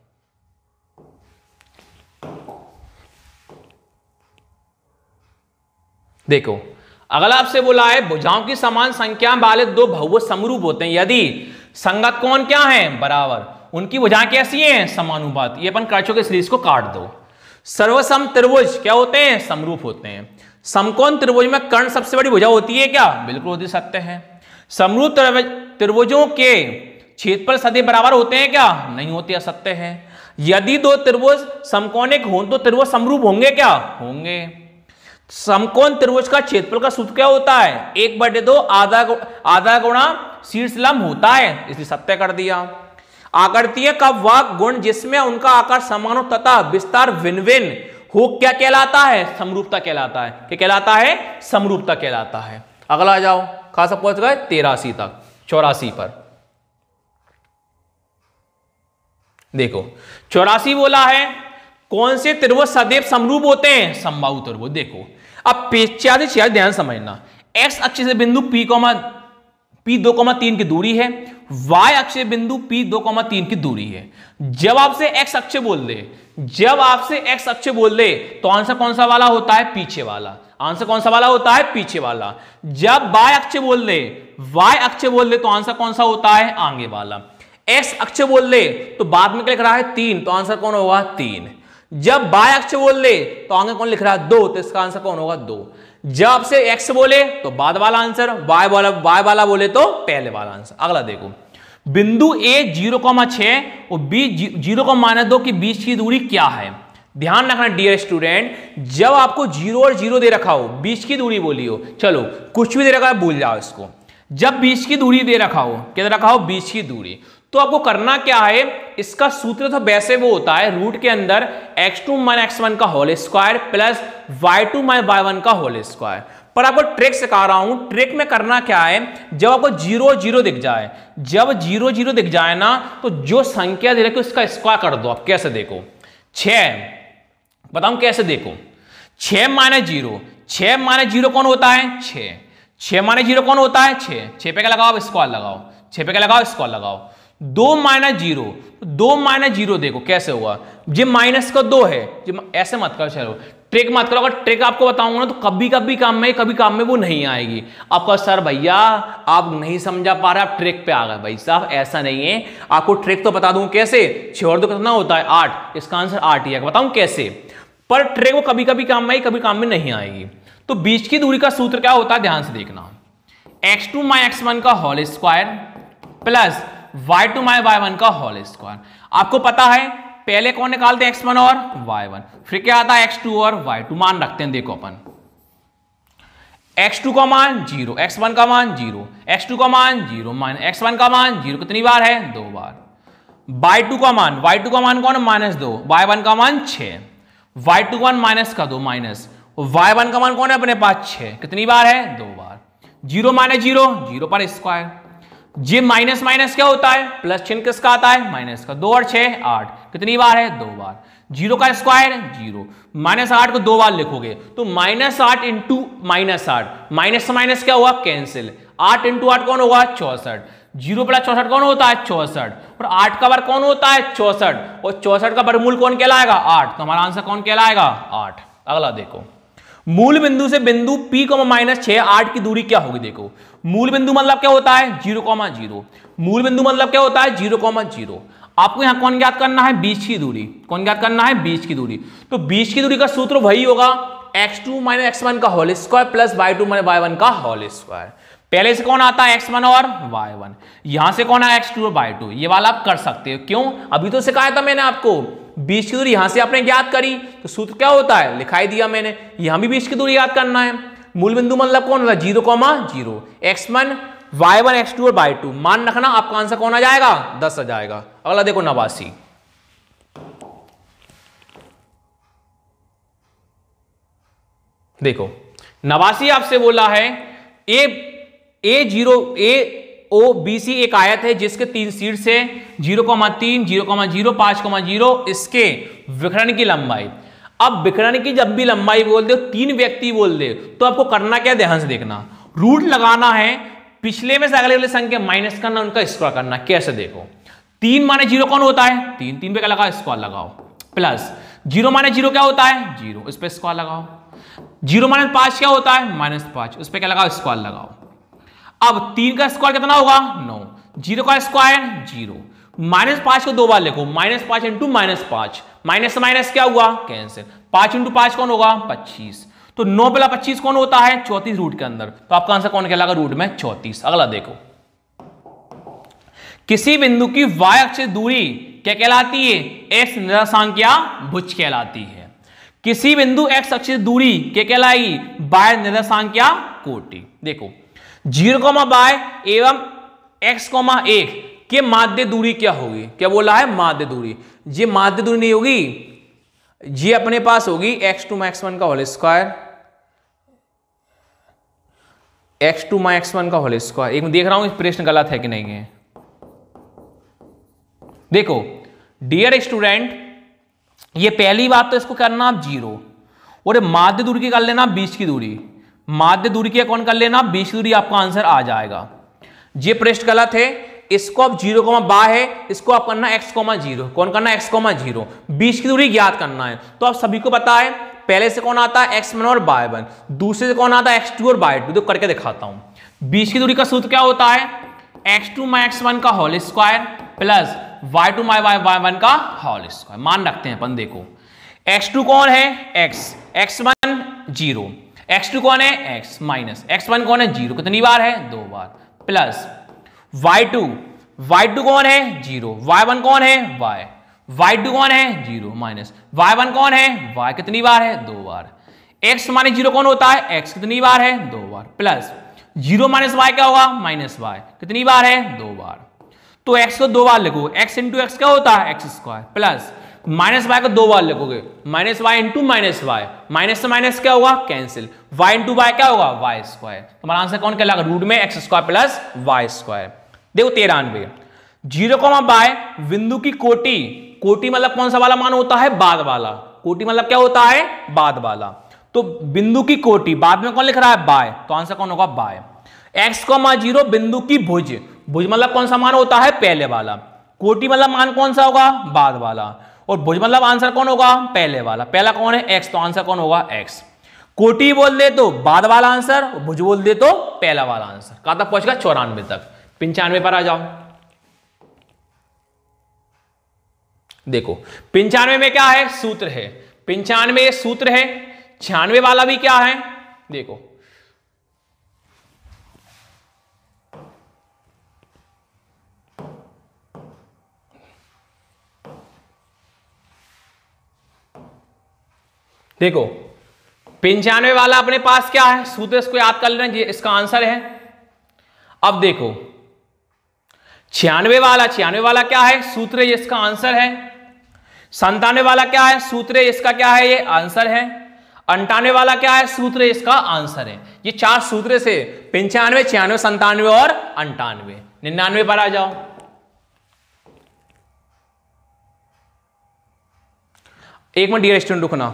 देखो अगला आपसे बोला है, भुजाओं की समान संख्या वाले दो बहुभुज समरूप होते हैं यदि संगत कोण क्या है? बराबर। उनकी भुजाएं कैसी हैं? समानुपाती। ये अपन कर चुके, सीरीज को काट दो। सर्वसम त्रिभुज क्या होते हैं? समरूप होते हैं। समकोण त्रिभुज में कर्ण सबसे बड़ी भुजा होती है क्या? बिल्कुल होती, सत्य है। समरूप त्रिभुजों के क्षेत्रफल सदैव बराबर होते हैं क्या? नहीं होते, असत्य है। यदि दो त्रिभुज समकोणिक हों तो त्रिभुज समरूप होंगे क्या? होंगे। समकोण त्रिभुज का क्षेत्रफल का सूत्र क्या होता है? 1/2 आधा गुणा शीर्ष लंब होता है, इसलिए सत्य कर दिया। आकृतीय का वह गुण जिसमें उनका आकार समान हो तथा विस्तार भिन्न भिन्न हो क्या कहलाता है? समरूपता कहलाता है। क्या कहलाता है? समरूपता कहलाता है। अगला आ जाओ, कहां से पहुंच गए? 83 तक, 84 पर। देखो 84 बोला है, कौन से त्रिभुज सदैव समरूप होते हैं? समबाहु त्रिभुज। देखो अब 46 ध्यान समझना। एक्स अक्ष से बिंदु P2,3 की दूरी है, y अक्ष से बिंदु P2,3 की दूरी है। जब आपसे x अक्ष बोल दे तो आंसर कौन सा वाला होता है? पीछे वाला। आंसर कौन सा वाला होता है? पीछे वाला। जब y अक्ष बोल दे तो आंसर कौन सा होता है? आगे वाला। x अक्ष बोल दे तो बाद में लिख रहा है 3, तो आंसर कौन होगा? 3। जब y अक्ष बोल दे तो आगे कौन लिख रहा है? 2, तो इसका आंसर कौन होगा? 2। जब से x बोले तो बाद वाला आंसर, y वाला बोले तो पहले वाला आंसर। अगला देखो, बिंदु A 0,6 और B 0,2 के बीच की दूरी क्या है? ध्यान रखना डियर स्टूडेंट, जब आपको 0 और 0 दे रखा हो, बीच की दूरी बोली हो, चलो कुछ भी दे रखा है भूल जाओ इसको। जब बीच की दूरी दे रखा हो, क्या दे रखा हो? बीच की दूरी, तो आपको करना क्या है? इसका सूत्र तो वैसे वो होता है, रूट के अंदर x2 - x1 का whole square plus y2 - y1 का होल स्क्वायर। पर आपको ट्रिक सिखा रहा हूं। ट्रिक में करना क्या है? जब आपको 0 0 दिख जाए, जब 0 0 दिख जाए ना, तो जो संख्या दे रखी उसका स्क्वायर कर दो। आप कैसे? देखो 6, बताऊं कैसे? देखो 6 माइनस 0, 6 माइनस 0 कौन होता है 6, 6 माइनस 0 कौन होता है 6, 6 पे क्या लगाओ स्क्वायर लगाओ, 6 पे क्या लगाओ स्क्वायर लगाओ। 2 माइनस 0, 2 माइनस 0 देखो कैसे हुआ, ये माइनस का 2 है, ऐसे मत करो, चलो ट्रिक मत करो, अगर ट्रिक आपको बताऊंगा ना तो कभी कभी काम में, कभी काम में वो नहीं आएगी। आपका सर भैया आप नहीं समझा पा रहे, आप ट्रिक पे आ गए। भाई साहब ऐसा नहीं है, आपको ट्रिक तो बता दूं कैसे, 6 और 2 कितना होता है 8, इसका आंसर 8 ही है, बताऊं कैसे, पर ट्रिक वो कभी कभी काम में आई, कभी काम में नहीं आएगी। तो बीच की दूरी का सूत्र क्या होता है ध्यान से देखना, x2 माई x1 का होल स्क्वायर प्लस y2 माई y1 का होल स्क्वायर। आपको पता है पहले कौन निकालते हैं x1 और y1, फिर क्या आता है x2 और y2, मान रखते हैं, देखो अपन x2 का मान 0, x1 का मान 0, x2 का मान 0 माइनस x1 का मान 0 कितनी बार है 2 बार, y2 का मान कौन -2, y1 का मान 6, y2 का मान माइनस का 2 माइनस, y1 का मान कौन है अपने पास 6, कितनी बार है 2 बार, 0 माइनस 0, 0 पर स्क्वायर। ये माइनस माइनस क्या होता है प्लस, चिन्ह किसका आता है माइनस का, 2 और 6 8, कितनी बार है 2 बार, 0 का स्क्वायर 0, -8 को 2 बार लिखोगे तो -8 इंटू -8, माइनस से माइनस क्या हुआ कैंसिल, 8 इंटू 8 कौन होगा 64, 0 प्लस 64 कौन होता है 64, और 8 का वर्ग कौन होता है 64, और 64 का वर्गमूल कौन कहलाएगा 8, तो हमारा आंसर कौन कहलाएगा 8। अगला देखो, मूल बिंदु से बिंदु P, -6 8 की दूरी क्या होगी, देखो मूल बिंदु मतलब क्या होता है 0, 0, मूल बिंदु मतलब क्या होता है 0, 0। आपको यहां कौन ज्ञात करना है बीच की दूरी, कौन ज्ञात करना है बीच की दूरी, तो बीच की दूरी का सूत्र वही होगा x2 माइनस x1 का whole square plus y2 minus y1 का होल स्क्वायर। पहले से कौन आता है x1 और y1, यहां से कौन है x2 और y2, ये वाला आप कर सकते हो, क्यों अभी तो सिखाया था मैंने आपको, बीच की दूरी यहां से आपने ज्ञात करी तो सूत्र क्या होता है लिखाई दिया मैंने, यहां भी बीच की दूरी याद करना है। मूल बिंदु मतलब कौन होता है 0, 0, x1 y1 x2 और y2, मान रखना आपका आंसर कौन आ जाएगा 10 आ जाएगा। अगला देखो 89, देखो 89 आपसे बोला है AOBC एक आयत है जिसके 3 शीर्ष है 0,3, 0,0, 5,0, इसके विकर्ण की लंबाई। अब विकर्ण की जब भी लंबाई बोल दे, 3 व्यक्ति बोल दे, तो आपको करना क्या ध्यान से देखना, रूट लगाना है, पिछले में से अगले वाले संख्या माइनस करना, उनका स्क्वायर करना। कैसे देखो, 3 माने 0 कौन होता है 3, 3 पे क्या लगाओ स्क्वायर लगाओ, प्लस 0 माने 0 क्या होता है 0, इस पे स्क्वायर लगाओ, 0 माइनस 5 क्या होता है -5, उस पे क्या लगाओ स्क्वायर लगाओ। अब 3 का स्क्वायर कितना होगा 9, 0 का स्क्वायर 0, -5 को 2 बार लिखो, -5 इंटू -5, माइनस से माइनस क्या हुआ कैंसिल, 5 इंटू 5 कौन होगा 25, तो 9 प्लस 25 कौन होता है 34 रूट के अंदर, तो आपका आंसर कौन कहलाएगा रूट में 34। अगला देखो, किसी बिंदु की y अक्ष से दूरी क्या कहलाती है x निर्देशांक या भुज कहलाती है। किसी बिंदु x अक्ष से दूरी क्या कहलाएगी y निर्देशांक या कोटि। देखो 0, y एवं x, 1 के माध्य दूरी क्या होगी, क्या बोला है माध्य दूरी, ये माध्य दूरी नहीं होगी, ये अपने पास होगी x2 माइनस x1 का whole square, x2 minus x1 का होल स्क्वायर। एक मैं देख रहा हूं प्रश्न गलत है कि नहीं है। देखो डियर स्टूडेंट, ये पहली बात तो इसको करना आप 0, और माध्य दूरी की कर लेना बीच की दूरी, माध्य दूरी की कौन कर लेना बीच की दूरी, आपका आंसर आ जाएगा। ये प्रश्न गलत है, इसको आप 0, y है, इसको आप करना x, 0, कौन करना x, 0, बीच की दूरी ज्ञात करना है। तो आप सभी को पता है पहले से कौन आता है x1 और y1, दूसरे से कौन आता है x2 और y2, तो करके दिखाता हूं। बीच की दूरी का सूत्र क्या होता है x2 माइनस x1 का whole square plus y2 minus y1 का होल स्क्वायर। मान रखते हैं अपन, देखो x2 कौन है x, x1 0, x2 कौन है x माइनस x1 कौन है 0, कितनी बार है 2 बार, प्लस y2 कौन है 0, y1 कौन है y2 कौन है 0 माइनस y1 कौन है y, कितनी बार है 2 बार, x माइनस 0 कौन होता है x, कितनी बार है 2 बार, प्लस 0 माइनस y क्या होगा माइनस y, कितनी बार है 2 बार। तो x को 2 बार लिखो, x इंटू एक्स क्या होता है x square, plus minus y को 2 बार लिखोगे, minus y into minus y, minus से माइनस क्या होगा कैंसिल, y इंटू y क्या होगा y स्क्वायर। तुम्हारा आंसर कौन कहलाएगा रूट में x square plus y square. देखो 93, 0, y बिंदु की कोटि मतलब कौन सा वाला मान होता है बाद वाला, कोटि मतलब क्या होता है बाद वाला, तो बिंदु की कोटि, बाद में कौन लिख रहा है बाय, तो आंसर कौन होगा बाय। x,0 बिंदु की भुज, भुज मतलब कौन सा मान होता है पहले वाला, कोटि मतलब मान कौन सा होगा बाद वाला, और भुज मतलब आंसर कौन होगा पहले वाला, पहला कौन है x, तो आंसर कौन होगा x। कोटि बोल दे तो बाद वाला आंसर, भुज बोल दे तो पहला वाला आंसर। कहां तक पहुंचेगा 94 तक। 95 पर आ जाओ। देखो 95 में क्या है सूत्र है, 95 सूत्र है, 96 वाला भी क्या है देखो, देखो 95 वाला अपने पास क्या है सूत्र, इसको याद कर लेना, इसका आंसर है। अब देखो 96 वाला क्या है सूत्र, ये इसका आंसर है। 97 वाला क्या है सूत्र, इसका क्या है ये आंसर है। 98 वाला क्या है सूत्र, इसका आंसर है। ये 4 सूत्र से 95, 96, 97 और 98। 99 पर आ जाओ। एक मिनट डियर स्टूडेंट रुकना।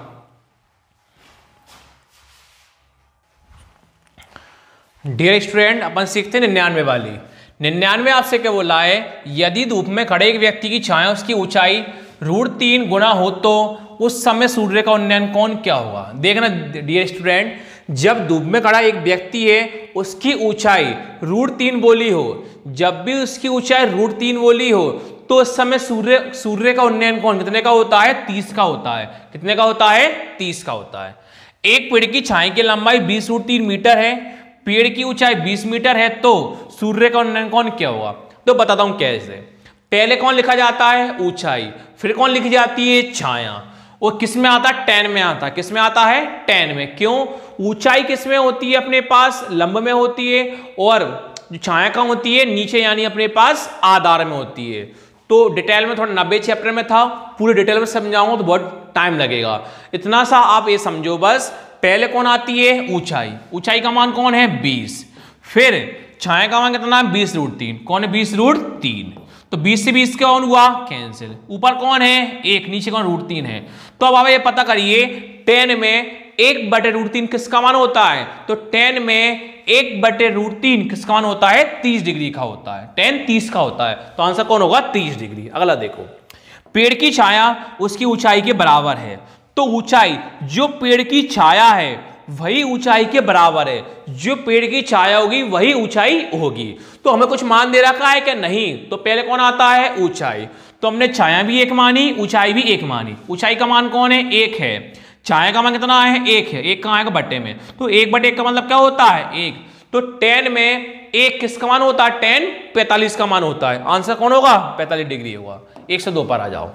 डियर स्टूडेंट अपन सीखते हैं 99 वाली। 99 आपसे क्या बोला है, यदि धूप में खड़े एक व्यक्ति की छाया उसकी ऊंचाई √3 गुना हो तो उस समय सूर्य का उन्नयन कोण क्या होगा। देखना डियर स्टूडेंट, जब धूप में खड़ा एक व्यक्ति है उसकी ऊंचाई √3 बोली हो, जब भी उसकी ऊंचाई √3 बोली हो तो उस समय सूर्य का उन्नयन कोण कितने का होता है 30 का होता है। कितने का होता है 30 का होता है। एक पेड़ की छाया की लंबाई 20√3 मीटर है, पेड़ की ऊंचाई 20 मीटर है, तो सूर्य का उन्नयन कोण क्या होगा। तो बताता हूं कैसे। पहले कौन लिखा जाता है ऊंचाई, फिर कौन लिखी जाती है छाया, और किस में आता है tan में आता है। किस में आता है tan में। क्यों, ऊंचाई किस में होती है अपने पास लंब में होती है, और जो छाया का होती है नीचे यानी अपने पास आधार में होती है। तो डिटेल में थोड़ा 90 चैप्टर में था, पूरे डिटेल में समझाऊंगा तो बहुत टाइम लगेगा। इतना सा आप ये समझो बस, पहले कौन आती है ऊंचाई, ऊंचाई का मान कौन है 20, फिर छाया का मान कितना है 20√3, कौन है 20√3, तो 20 से 20 कौन हुआ कैंसिल, ऊपर कौन है 1, नीचे कौन √3 है। तो अब आप ये पता करिए tan में 1/√3 किसका मान होता है, तो tan में 1/√3 किसका मान होता है 30 डिग्री का होता है, tan 30 का होता है, तो आंसर कौन होगा 30 डिग्री। अगला देखो, पेड़ की छाया उसकी ऊंचाई के बराबर है, तो ऊंचाई जो पेड़ की छाया है वही ऊंचाई के बराबर है, जो पेड़ की छाया होगी वही ऊंचाई होगी। तो हमें कुछ मान दे रखा है कि नहीं, तो पहले कौन आता है ऊंचाई, तो हमने छाया भी 1 मानी ऊंचाई भी 1 मानी। ऊंचाई का मान कौन है 1 है, छाया का मान कितना है 1 है, 1 कहां आएगा बट्टे में, तो 1/1 का मतलब क्या होता है 1, तो tan में 1 किसका मान होता है tan 45 का मान होता है। आंसर कौन होगा 45 डिग्री होगा। 102 पर आ जाओ।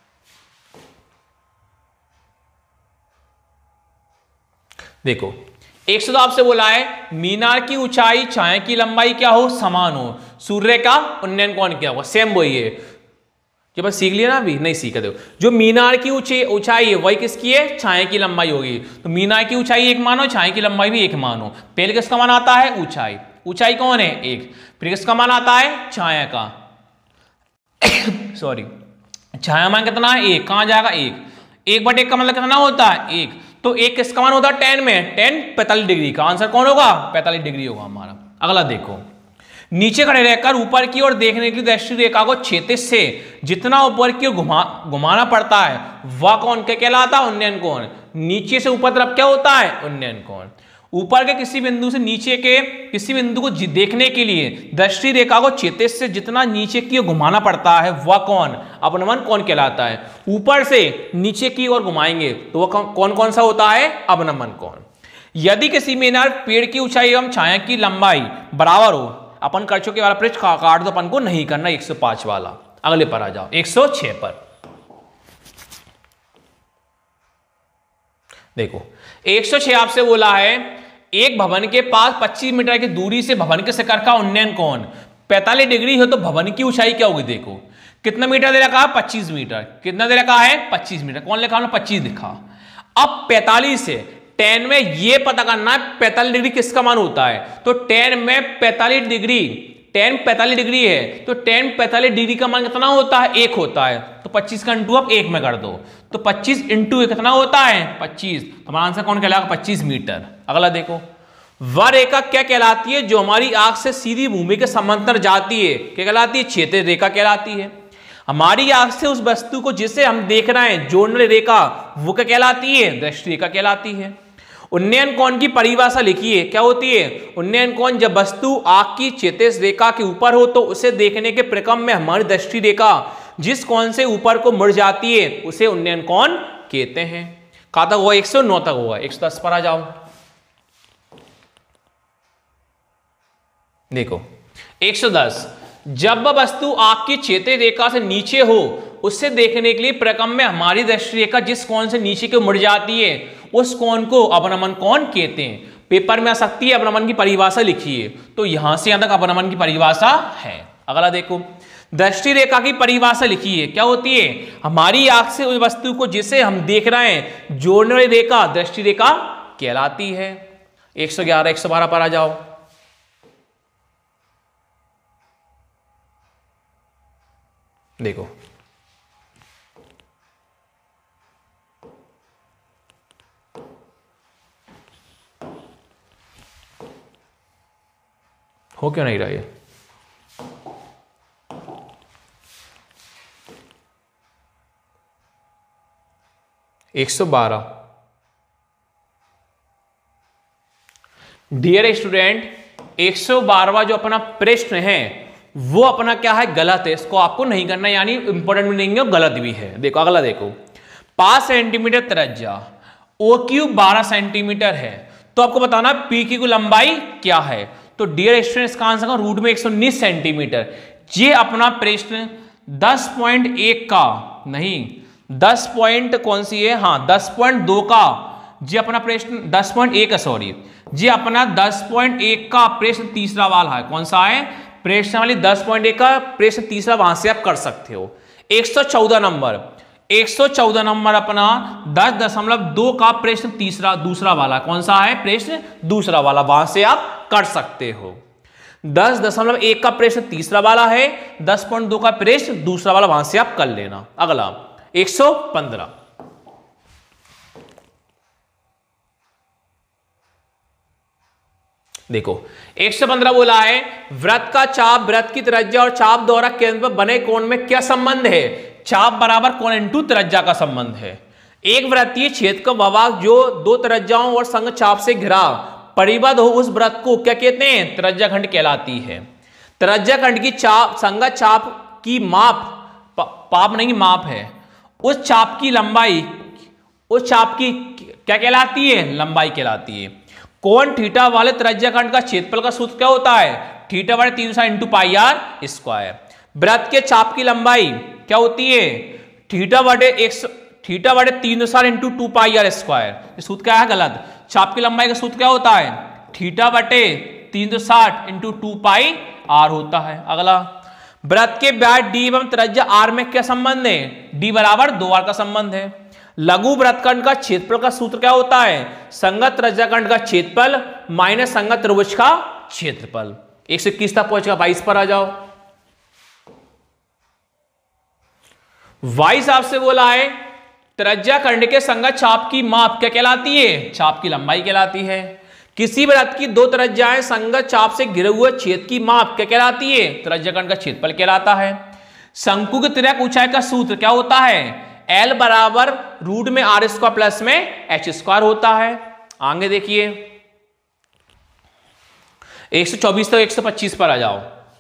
देखो 102 आपसे बोला है मीनार की ऊंचाई छाया की लंबाई क्या हो समान हो, सूर्य का उन्नयन कोण क्या होगा। सेम वही है जो बस सीख लिया ना, अभी नहीं सीखा। देखो जो मीनार की ऊंचाई है वही किसकी है छाया की लंबाई होगी, तो मीनार की ऊंचाई 1 मानो, छाया की लंबाई भी 1 मानो। पहले किसका मान आता है ऊंचाई, ऊंचाई कौन है 1, फिर किसका मान आता है छाया का सॉरी छाया मान कितना है 1, कहां जाएगा 1/1 का मतलब कितना होता है 1, तो 1 किसका मान होता है tan में, tan 45 डिग्री का। आंसर कौन होगा 45 डिग्री होगा हमारा। अगला देखो, नीचे खड़े रहकर ऊपर की ओर देखने के लिए दृष्टि रेखा को क्षैतिज से जितना ऊपर की ओर घुमाना पड़ता है वह कौन क्या कहलाता है उन्नयन कोण। नीचे से ऊपर तरफ क्या होता है उन्नयन कोण। ऊपर के किसी बिंदु से नीचे के किसी बिंदु को देखने के लिए दृष्टि रेखा को क्षैतिज से जितना नीचे की ओर घुमाना पड़ता है वह कौन अवनमन कोण कहलाता है। ऊपर से नीचे की ओर घुमाएंगे तो वह कौन कौन सा होता है अवनमन कोण। यदि किसी मीनार पेड़ की ऊंचाई एवं छाया की लंबाई बराबर हो, अपन कर चुके वाला पृष्ठ काट दो, अपन को नहीं करना 105 वाला। अगले पर आ जाओ 106 पर। देखो 106 आपसे बोला है एक भवन के पास 25 मीटर की दूरी से भवन के शिखर का उन्नयन कोण 45 डिग्री हो तो भवन की ऊंचाई क्या होगी। देखो कितना मीटर दे रखा है 25 मीटर, कितना दे रखा है 25 मीटर, कौन लिखा हमने 25 लिखा। अब 45 से tan में ये पता करना है 45 डिग्री किसका मान होता है, तो tan में 45 डिग्री, tan 45 डिग्री है तो tan 45 डिग्री का मान कितना होता है 1 होता है, तो 25 का इंटू आप 1 में कर दो तो 25 इंटू कितना होता है 25, तो हमारा आंसर कौन कहलाएगा 25 मीटर। अगला देखो, वह रेखा क्या कहलाती है जो हमारी आंख से सीधी भूमि के समांतर जाती है, क्या कहलाती है क्षैतिज रेखा कहलाती है। हमारी आंख से उस वस्तु को जिसे हम देख रहे हैं जोड़ने रेखा वो क्या कहलाती है दृष्टि रेखा कहलाती है। उन्नयन कोण की परिभाषा लिखिए, क्या होती है उन्नयन कोण, जब वस्तु आंख की क्षैतिज रेखा के ऊपर हो तो उसे देखने के प्रक्रम में हमारी दृष्टि रेखा जिस कोण से ऊपर को मुड़ जाती है उसे उन्नयन कोण कहते हैं। कहां तक हुआ 109 तक हुआ, 110 पर आ जाओ। देखो 110, जब वह वस्तु आंख की क्षैतिज रेखा से नीचे हो उससे देखने के लिए प्रक्रम में हमारी दृष्टि रेखा जिस कोण से नीचे की मुड़ जाती है उस कोण को अवनमन कोण कहते हैं। पेपर में आ सकती है अवनमन की परिभाषा लिखिए, तो यहां से यहां तक अवनमन की परिभाषा है। अगला देखो, दृष्टि रेखा की परिभाषा लिखिए, क्या होती है हमारी आंख से उस वस्तु को जिसे हम देख रहे हैं जोड़ने वाली रेखा दृष्टि रेखा कहलाती है। 111 112 पर आ जाओ। देखो हो क्यों नहीं रहा ये, एक 112। डियर स्टूडेंट 112वां जो अपना प्रश्न है वो अपना क्या है गलत है, इसको आपको नहीं करना, यानी इंपॉर्टेंट भी नहीं है गलत भी है। देखो अगला देखो, 5 सेंटीमीटर त्रिज्या, ओ क्यूब 12 सेंटीमीटर है, तो आपको बताना पी की लंबाई क्या है। तो डियर स्टूडेंट इसका आंसर रूट में 119 सेंटीमीटर। ये अपना प्रश्न 10.1 का नहीं 10 पॉइंट कौन सी है, हाँ 10.2 का, जी अपना प्रश्न 10.1 का, सॉरी जी अपना 10.1 का प्रश्न तीसरा वाला है। कौन सा है प्रश्न वाली 10.1 का प्रश्न तीसरा, वहां से आप कर सकते हो। 114 नंबर, 114 नंबर अपना 10.2 का प्रश्न तीसरा दूसरा वाला, कौन सा है प्रश्न दूसरा वाला, वहां से आप कर सकते हो। 10.1 का प्रश्न तीसरा वाला है, 10.2 का प्रश्न दूसरा वाला, वहां से आप कर लेना। अगला 115, देखो 115 बोला है वृत्त का चाप, वृत्त की त्रिज्या और चाप द्वारा केंद्र पर बने कोण में क्या संबंध है। चाप बराबर कोण इंटू त्रिज्या का संबंध है। एक वृत्तीय क्षेत्र का भवाग जो दो त्रिज्याओं और संग चाप से घिरा परिबद्ध हो उस वृत्त को क्या कहते हैं त्रिज्या खंड कहलाती है। त्रिज्या खंड की चाप संगत चाप की माप, पाप नहीं माप है, उस चाप की लंबाई, उस चाप की क्या कहलाती है लंबाई कहलाती है। कोण थीटा वाले त्रिज्या खंड का क्षेत्रफल का सूत्र क्या होता है थीटा बटे 360 इंटू पाई आर स्क्वायर। वृत्त के चाप की लंबाई क्या होती है थीटा बटे 360 इंटू 2 पाई आर स्क्वायर। ये सूत्र क्या है गलत, चाप की लंबाई का सूत्र क्या होता है थीटा बटे 360 इंटू 2 पाई आर होता है। अगला, वृत्त के व्यास डी एवं त्रिज्या आर में क्या संबंध है, डी बराबर 2r का संबंध है। लघु वृत्तखंड का क्षेत्रफल का सूत्र क्या होता है संगत त्रिज्याखंड का क्षेत्रफल माइनस संगत त्रिभुज का क्षेत्रफल। 121 तक पहुंचेगा, 22 पर आ जाओ। 22 आपसे बोला है त्रिज्याखंड के संगत चाप की माप क्या कहलाती है चाप की लंबाई कहलाती है। किसी वृत्त की दो त्रिज्याएं संगत चाप से घिरे हुए क्षेत्र की माप क्या कहलाती है त्रिज्याखंड का क्षेत्रफल कहलाता है। शंकु की तिर्यक ऊंचाई का सूत्र क्या होता है L बराबर रूट में आर स्क्वायर प्लस में एच स्क्वायर होता है। आगे देखिए 124 तो 125 पर आ जाओ।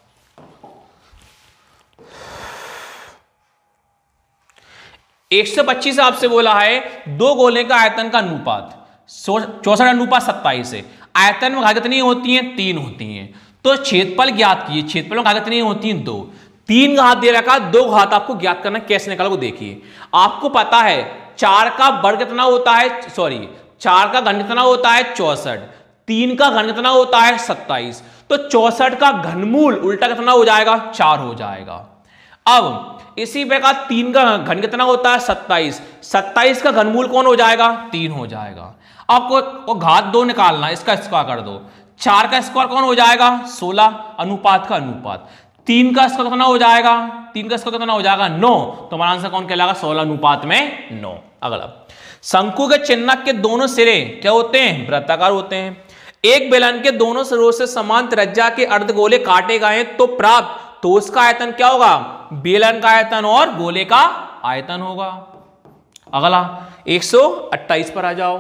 एक 125 आपसे बोला है दो गोले का आयतन का अनुपात 64 अनुपात 27 है। आयतन में घात कितनी होती हैं 3 होती हैं, तो क्षेत्रफल ज्ञात कीजिए। क्षेत्रफल में घात कितनी होती हैं 2, 3 घात दे रखा, 2 घात आपको ज्ञात करना, कैसे निकालोगे देखिए। आपको पता है 4 का वर्ग कितना होता है, सॉरी 4 का घन कितना होता है 64, 3 का घन कितना होता है 27, तो 64 का घनमूल उल्टा कितना हो जाएगा 4 हो जाएगा। अब इसी प्रकार 3 का घन कितना होता है 27, 27 का घनमूल कौन हो जाएगा 3 हो जाएगा। आपको घात 2 निकालना, इसका स्क्वायर कर दो, 4 का स्क्वायर कौन हो जाएगा 16, अनुपात का अनुपात, 3 का स्क्वायर कितना हो जाएगा, 3 का स्क्वायर कितना हो जाएगा 9, तो हमारा आंसर कौन कहलाएगा 16 अनुपात में 9। अगला, शंकु के चिन्हक के दोनों सिरे क्या होते हैं, वृत्ताकार होते हैं। एक बेलन के दोनों सिरों से समान त्रिज्या के अर्धगोले काटे गए तो प्राप्त, तो उसका आयतन क्या होगा, बेलन का आयतन और गोले का आयतन होगा। अगला 128 पर आ जाओ।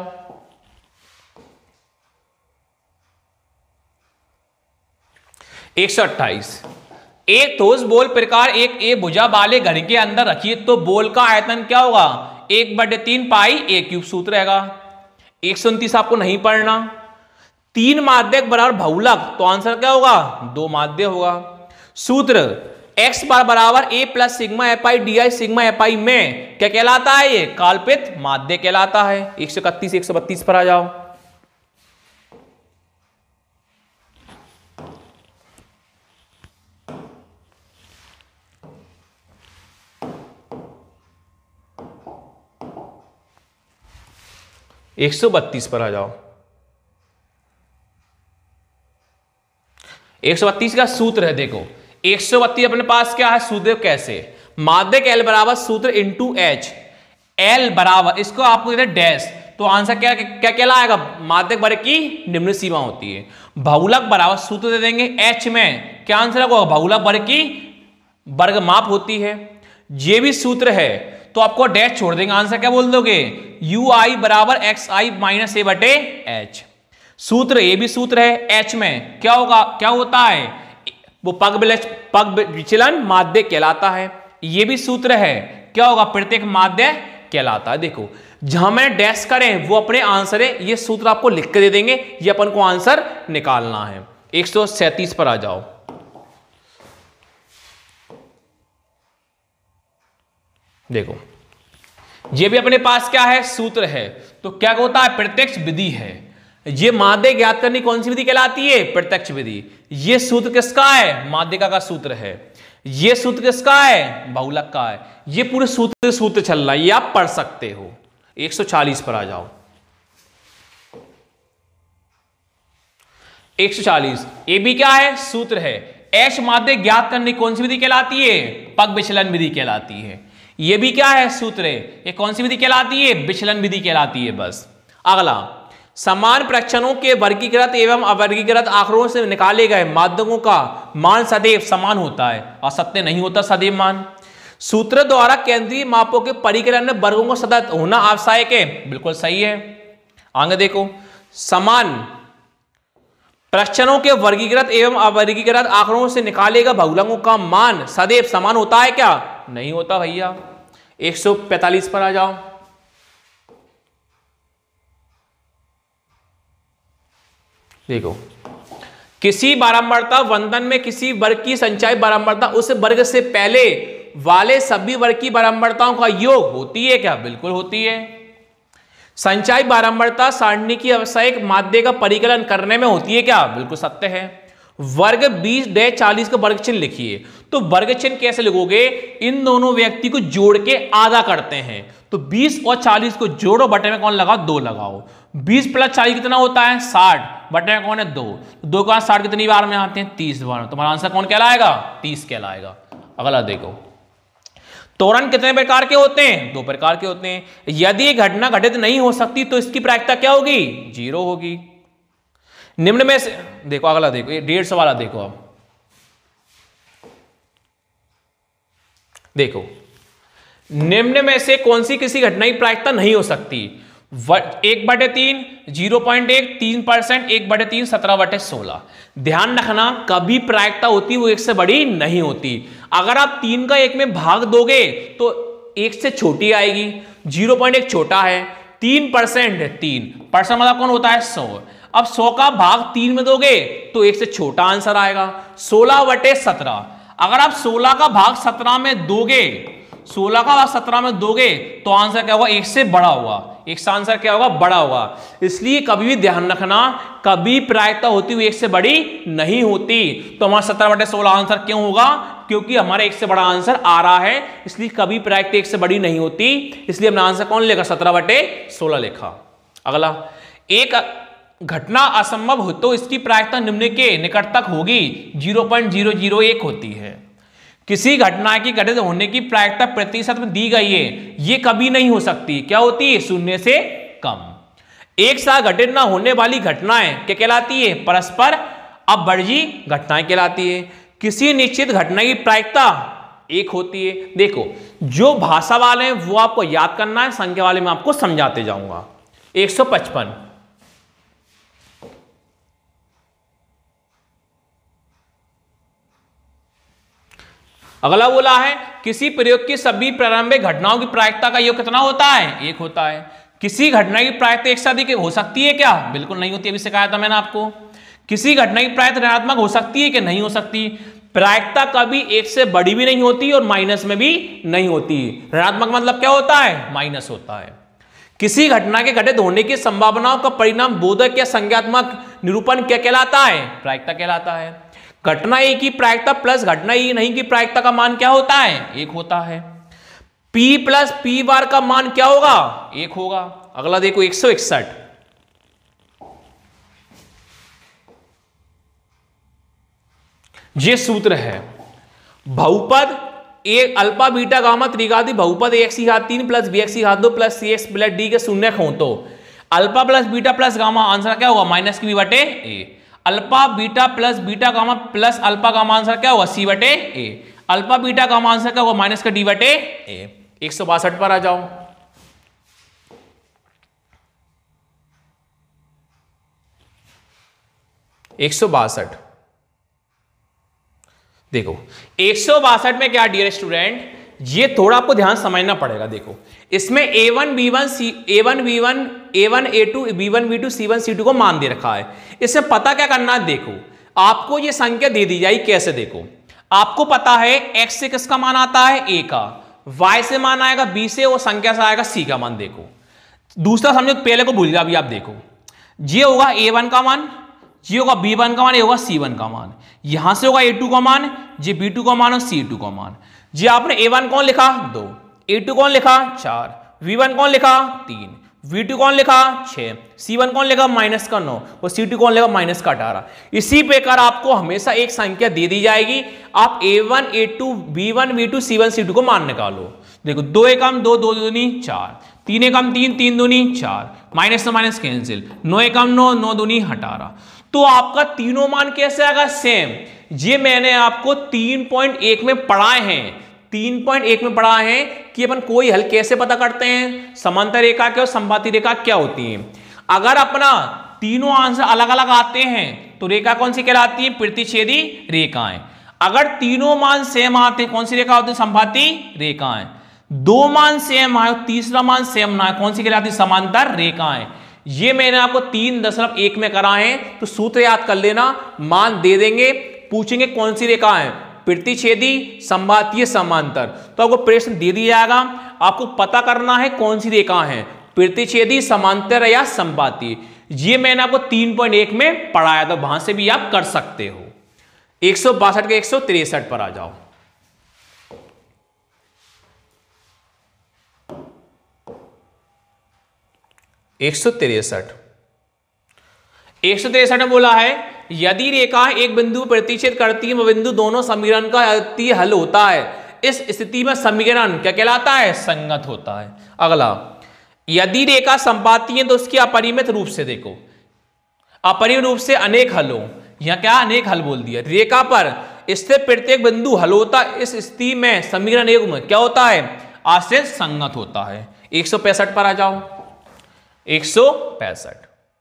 एक ठोस बोल प्रकार एक ए भुजा वाले घर के अंदर रखिए तो बोल का आयतन क्या होगा, 1/3 पाई ए क्यूब सूत्र रहेगा। 129 आपको नहीं पढ़ना। 3 माध्यक बराबर बहुलक, तो आंसर क्या होगा 2 माध्य होगा। सूत्र x बार बराबर a plus sigma F I D I sigma F I में क्या कहलाता है, ये काल्पित माध्य कहलाता है। 131 132 पर आ जाओ। एक 132 पर आ जाओ। 132 का सूत्र है, देखो 132 अपने पास क्या है सूत्र, कैसे माध्यक L बराबर सूत्र इंटू H, L बराबर इसको आपको इधर डैश, तो आंसर क्या क्या कहलाएगा, माध्यक वर्ग की निम्न सीमा होती है। बहुलक बराबर सूत्र दे देंगे H में, क्या आंसर होगा, बहुलक वर्ग की वर्ग माप होती है। ये भी सूत्र है तो आपको डैश छोड़ देंगे, आंसर क्या बोल दोगे, यू आई बराबर एक्स आई माइनस ए बटे एच। सूत्र ये भी सूत्र है, H में क्या होगा, क्या होता है वो पग विचलन माध्य कहलाता है। ये भी सूत्र है, क्या होगा, प्रत्येक माध्य कहलाता है। देखो जहां मैंने डैश करें वो अपने आंसर है, ये सूत्र आपको लिख के दे देंगे, ये अपन को आंसर निकालना है। 137 पर आ जाओ। देखो ये भी अपने पास क्या है सूत्र है, तो क्या होता है प्रत्यक्ष विधि है। ये माध्य ज्ञात करनी कौन सी विधि कहलाती है, प्रत्यक्ष विधि। ये सूत्र किसका है, माध्यिका का सूत्र है। ये सूत्र किसका है, बहुलक का है। ये पूरे सूत्र चल रहा है, ये आप पढ़ सकते हो। 140 पर आ जाओ। 140 ये भी क्या है सूत्र है। एच माध्य ज्ञात करनी कौन सी विधि कहलाती है, पग विचलन विधि कहलाती है। ये भी क्या है सूत्र है, ये कौन सी विधि कहलाती है, विचलन विधि कहलाती है बस। अगला, समान प्रक्षणों के वर्गीकृत एवं अवर्गीकृत आंकड़ों से निकाले गए माध्यकों का मान सदैव समान होता है, असत्य नहीं होता सदैव मान। सूत्र द्वारा केंद्रीय मापों के परिकलन में वर्गों को सतत होना आवश्यक है, बिल्कुल सही है। आगे देखो, समान प्रक्षणों के वर्गीकृत एवं अवर्गीकृत आंकड़ों से निकाले गए बहुलकों का मान सदैव समान होता है क्या, नहीं होता भैया। 145 पर आ जाओ। देखो, किसी बारंबारता बंधन में किसी वर्ग की संचयी बारंबारता उस वर्ग से पहले वाले सभी वर्ग की बारंबारताओं का योग होती है क्या, बिल्कुल होती है। संचयी बारंबारता सारणी की आवश्यक माध्य का परिकलन करने में होती है क्या, बिल्कुल सत्य है। वर्ग 20-40 का वर्ग चिन्ह लिखिए, तो वर्ग चिन्ह कैसे लिखोगे, इन दोनों व्यक्ति को जोड़ के आधा करते हैं, तो 20 और 40 को जोड़ो, बटे में कौन लगाओ, 2 लगाओ। 20 + 40 कितना होता है 60, बटे में कौन है 2, 2 का 60 कितनी बार में आते हैं 30 बार, तुम्हारा आंसर कौन कहलाएगा 30 कहलाएगा। अगला देखो, त्वरण कितने प्रकार के होते हैं, 2 प्रकार के होते हैं। यदि घटना घटित नहीं हो सकती तो इसकी प्रायिकता क्या होगी, 0 होगी। निम्न में से देखो, अगला देखो, 150 वाला देखो। अब देखो, निम्न में से कौन सी किसी घटना की प्रायिकता नहीं हो सकती, 1/3 0.1 3%, 1/3 17/16। ध्यान रखना, कभी प्रायिकता होती वो 1 से बड़ी नहीं होती। अगर आप 3 का 1 में भाग दोगे तो 1 से छोटी आएगी। 0.1 छोटा है, 3% है, 3% मतलब कौन होता है 100। अब 100 का भाग 3 में दोगे तो 1 से छोटा आंसर आएगा 16/17। अगर आप 16 का भाग 17 में दोगे, 16 का भाग 17 में दोगे तो आंसर क्या होगा, 1 से बड़ा होगा। 1 से आंसर क्या होगा, बड़ा होगा। इसलिए कभी भी ध्यान रखना, कभी प्रायिकता होती हुई 1 से बड़ी नहीं होती। तो हमारा 17/16 आंसर क्यों होगा, क्योंकि हमारा 1 से बड़ा आंसर आ रहा है, इसलिए कभी प्रायिकता 1 से बड़ी नहीं होती। इसलिए हमने आंसर कौन लिखा, 17/16 लिखा। अगला, घटना असंभव हो तो इसकी प्रायिकता निम्न के निकटतक होगी 0.001 होती है। किसी घटना की घटित होने की प्रायिकता प्रतिशत में दी गई है, ये कभी नहीं हो सकती, क्या होती है, 0 से कम। एक साथ घटित ना होने वाली घटनाएं क्या कहलाती है, परस्पर अपवर्जी घटनाएं कहलाती है। किसी निश्चित घटना की प्रायिकता 1 होती है। देखो जो भाषा वाले हैं वो आपको याद करना है, संख्या वाले में आपको समझाते जाऊंगा। 155, अगला बोला है किसी प्रयोग की सभी प्रारंभिक घटनाओं की प्रायिकता का योग कितना होता है, 1 होता है। किसी घटना की प्रायिकता एक से अधिक हो सकती है क्या, बिल्कुल नहीं होती, अभी सिखाया था मैंने आपको। किसी घटना की प्रायिकता ऋणात्मक हो सकती है कि नहीं हो सकती, प्रायिकता कभी 1 से बड़ी भी नहीं होती और माइनस में भी नहीं होती। ऋणात्मक मतलब क्या होता है, माइनस होता है। किसी घटना के घटित होने की संभावनाओं का परिणाम बोधक या संज्ञात्मक निरूपण क्या कहलाता है, प्रायिकता कहलाता है। घटना ए की प्रायिकता प्लस घटना ए नहीं की प्रायिकता का मान क्या होता है, 1 होता है। P प्लस P बार का मान क्या होगा, 1 होगा। अगला देखो 161, ये सूत्र है बहुपद एक अल्फा बीटा गामा त्रिघाती बहुपद एक्स की घात 3 प्लस बी एक्स की घात 2 plus C X plus D के शून्य हो तो alpha plus beta plus gamma answer क्या होगा, माइनस की बी बटे A. Alpha beta plus beta gamma plus alpha gamma answer क्या होगा, सी बटे A. Alpha beta gamma answer क्या होगा, माइनस का डी बटे ए। 162 पर आ जाओ। देखो 162 में क्या डियर स्टूडेंट, ये थोड़ा आपको ध्यान समझना पड़ेगा। देखो इसमें A1 B1 A1 B1 A1 A2 B1 B2 C1 C2 को मान दे रखा है। इसमें पता क्या करना है, देखो आपको ये संख्या दे दी जाएगी कैसे। देखो आपको पता है x से किसका मान आता है, a का, y से मान आएगा b से और संख्या से आएगा c का मान। देखो दूसरा समझो, पहले को भूल गया, अभी आप देखो ये होगा a1 का मान, ये होगा b1 का मान, ये होगा c1 का मान, यहां से होगा a2 का मान, ये b2 का मान और c2 का मान। जी आपने a1 कौन लिखा 2, a2 कौन लिखा 4, v1 कौन लिखा 3, v2 कौन लिखा 6, c1 कौन लिखा माइनस का 9 और c2 कौन लिखा माइनस का 18। इसी प्रकार आपको हमेशा एक संख्या दे दी जाएगी, आप a1 a2 b1 b2 c1 c2 को मान निकालो। देखो 2 एकम 2 2 दूनी 4, 3 एकम 3 3 दूनी 4, माइनस से माइनस कैंसिल, 9 एकम 9 9 दूनी 18। तो आपका तीनों मान कैसे आएगा, सेम। ये मैंने आपको 3.1 में पढ़ाए हैं, 3.1 में पढ़ा है कि अपन कोई हल कैसे पता करते हैं, समांतर रेखा क्या और समबाहु रेखा क्या होती है। अगर अपना तीनों आंसर अलग अलग आते हैं तो रेखा कौन सी कहलाती है, प्रतिच्छेदी रेखाएं। अगर तीनों मान सेम आते हैं कौन सी रेखा होती है, समबाहु रेखाएं। दो मान सेम आए तीसरा मान सेम ना है, कौन सी कहलाती है, समांतर रेखाएं। ये मैंने आपको 3.1 में करा है, तो सूत्र याद कर लेना, मान दे देंगे, पूछेंगे कौन सी रेखा है, प्रतिच्छेदी समबाहु समांतर। तो आपको प्रश्न दे दिया जाएगा, आपको पता करना है कौन सी रेखा है, प्रतिच्छेदी समांतर या समबाहु। ये मैंने आपको 3.1 में पढ़ाया था, वहां से भी आप कर सकते हो। 162 के 163 पर आ जाओ। एक 163 में बोला है यदि रेखा एक बिंदु प्रतिच्छेद करती है, वह बिंदु दोनों समीकरण का अद्वितीय हल होता है। इस स्थिति में समीकरण क्या कहलाता है, संगत होता है। अगला, यदि रेखा समबाहु है तो उसकी अपरिमित रूप से, देखो अपरिमित रूप से अनेक हल हो, यहां क्या अनेक हल बोल दिया। रेखा पर स्थित प्रत्येक बिंदु हल होता है, इस स्थिति में समीकरण एक में क्या होता है, आश्रित संगत होता है। 165 पर आ जाओ। 165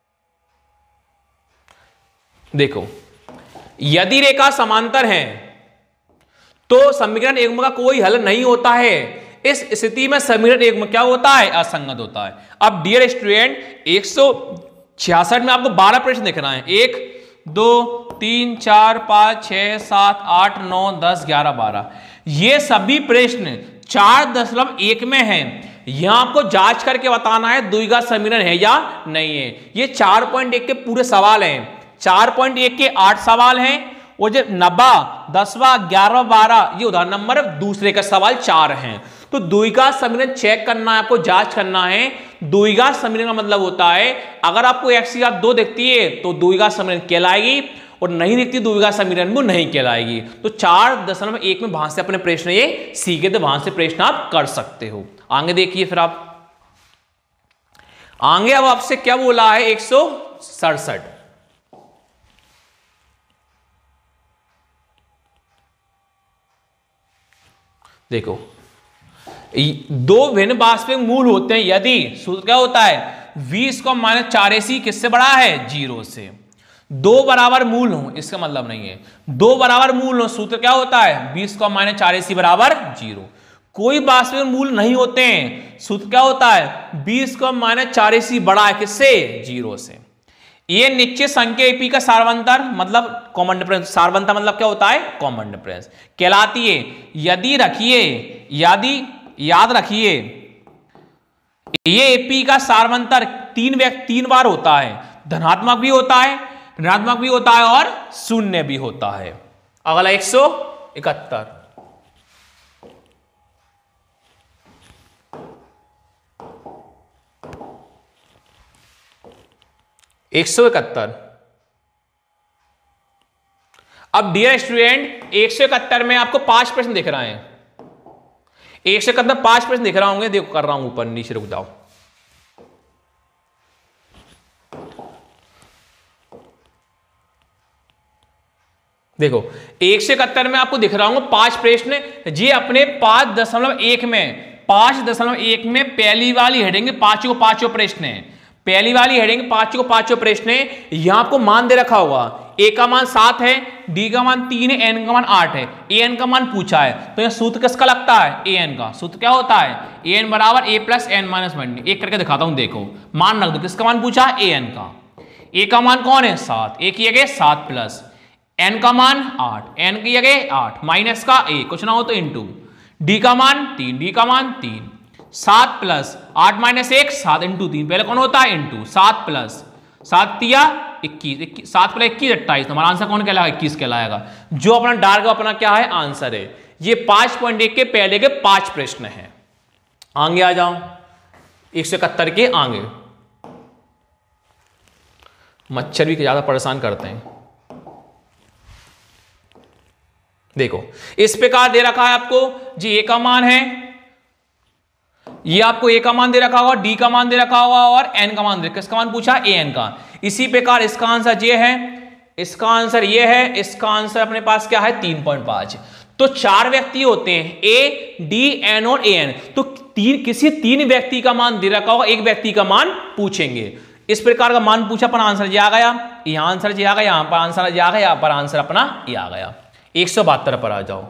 देखो, यदि रेखा समांतर है तो समीकरण एक का कोई हल नहीं होता है, इस स्थिति में समीकरण एक में क्या होता है, असंगत होता है। अब डियर स्टूडेंट 166 में आपको 12 प्रश्न दिख रहे हैं, 1 2 3 4 5 6 7 8 9 10 11 12। ये सभी प्रश्न 4.1 में है। यहां आपको जांच करके बताना है द्विघात समीकरण है या नहीं है। ये 4.1 के पूरे सवाल हैं, 4.1 के 8 सवाल हैं, और जो 90 10वां 11वां 12 ये उदाहरण नंबर दूसरे का सवाल 4 हैं। तो द्विघात समीकरण चेक करना है, आपको जांच करना है। द्विघात समीकरण का मतलब होता है अगर आपको x की घात 2 दिखती है तो द्विघात समीकरण कहलाएगी, और नहीं दिखती द्विघात समीकरण वो नहीं कहलाएगी। तो 4.1 में वहां से अपने प्रश्न ये सीखे थे, वहां से प्रश्न आप कर सकते हो। आगे देखिए फिर आप आगे, अब आपसे क्या बोला है 167। देखो, दो भिन्न वास्तविक मूल होते हैं यदि सूत्र क्या होता है, 20 को -4ac किससे बड़ा है, 0 से। दो बराबर मूल हो, इसका मतलब नहीं है दो बराबर मूल हो, सूत्र क्या होता है 20 को -4ac बराबर 0। कोई वास्तविक मूल नहीं होते हैं, सूत्र क्या होता है 20 को -4ac बड़ा है किससे, 0 से। ये निश्चित संख्या एपी का सार्वंतर मतलब कॉमन डिफरेंस, सार्वंतर मतलब क्या होता है, कॉमन डिफरेंस कहलाती है। यदि रखिए, यदि याद रखिए ये एपी का सार्वंतर 3 बार होता है, धनात्मक भी होता है, ऋणात्मक भी होता है और शून्य भी होता है। अगला 171, अब डियर स्टूडेंट 171 में आपको 5 प्रश्न दिख रहे हैं। 171 में 5 प्रश्न दिख रहा होंगे, देखो कर रहा हूं ऊपर नीचे, रुक जाओ। देखो 171 में आपको दिख रहा हूं 5 प्रश्न, ये अपने 5.1 में पहली वाली हेडिंग 5 प्रश्न है। पहली वाली हेडिंग 5 प्रश्न है। यहां आपको मान दे रखा होगा, ए का मान 7 है, डी का मान 3 है, एन का मान 8 है, ए एन का मान पूछा है। तो यह सूत्र किसका लगता है, ए एन का। सूत्र क्या होता है, ए एन बराबर ए प्लस एन माइनस 1। एक करके दिखाता हूं, देखो मान रख दो, किसका मान पूछा है, ए एन का। ए का मान कौन है 7, ए की जगह 7 प्लस एन का मान 8, एन की जगह 8 माइनस का ए, कुछ ना हो तो इनटू, डी का मान 3, डी का मान 3, 7 प्लस 8 माइनस 1 7 इंटू 3, पहले कौन होता है इंटू, 7 प्लस 7 तिया 21, 7 प्लस 21 28, हमारा आंसर कौन कहलाएगा, 21 कहलाएगा। जो अपना डार्क अपना क्या है आंसर है। ये 5.1 के पहले के 5 प्रश्न हैं। आगे आ जाओ 171 के आगे। मच्छर भी ज्यादा परेशान करते हैं। देखो इस प्रकार दे रखा है आपको, जी ए का मान है, ये आपको ए का मान दे रखा होगा, डी का मान दे रखा होगा और एन का मान दे, किसका मान पूछा, ए एन का। इसी प्रकार इसका आंसर ये है, इसका आंसर ये है, इसका आंसर अपने पास क्या है 3.5। तो 4 व्यक्ति होते हैं, ए डी एन और ए एन। तो किसी 3 व्यक्ति का मान दे रखा होगा, एक व्यक्ति का मान पूछेंगे। इस प्रकार का मान पूछा, पर आंसर ये आ गया, यहां आंसर ये आ गया, यहां पर आंसर ये आ गया, यहां पर आंसर अपना ये आ गया। 172 पर आ जाओ।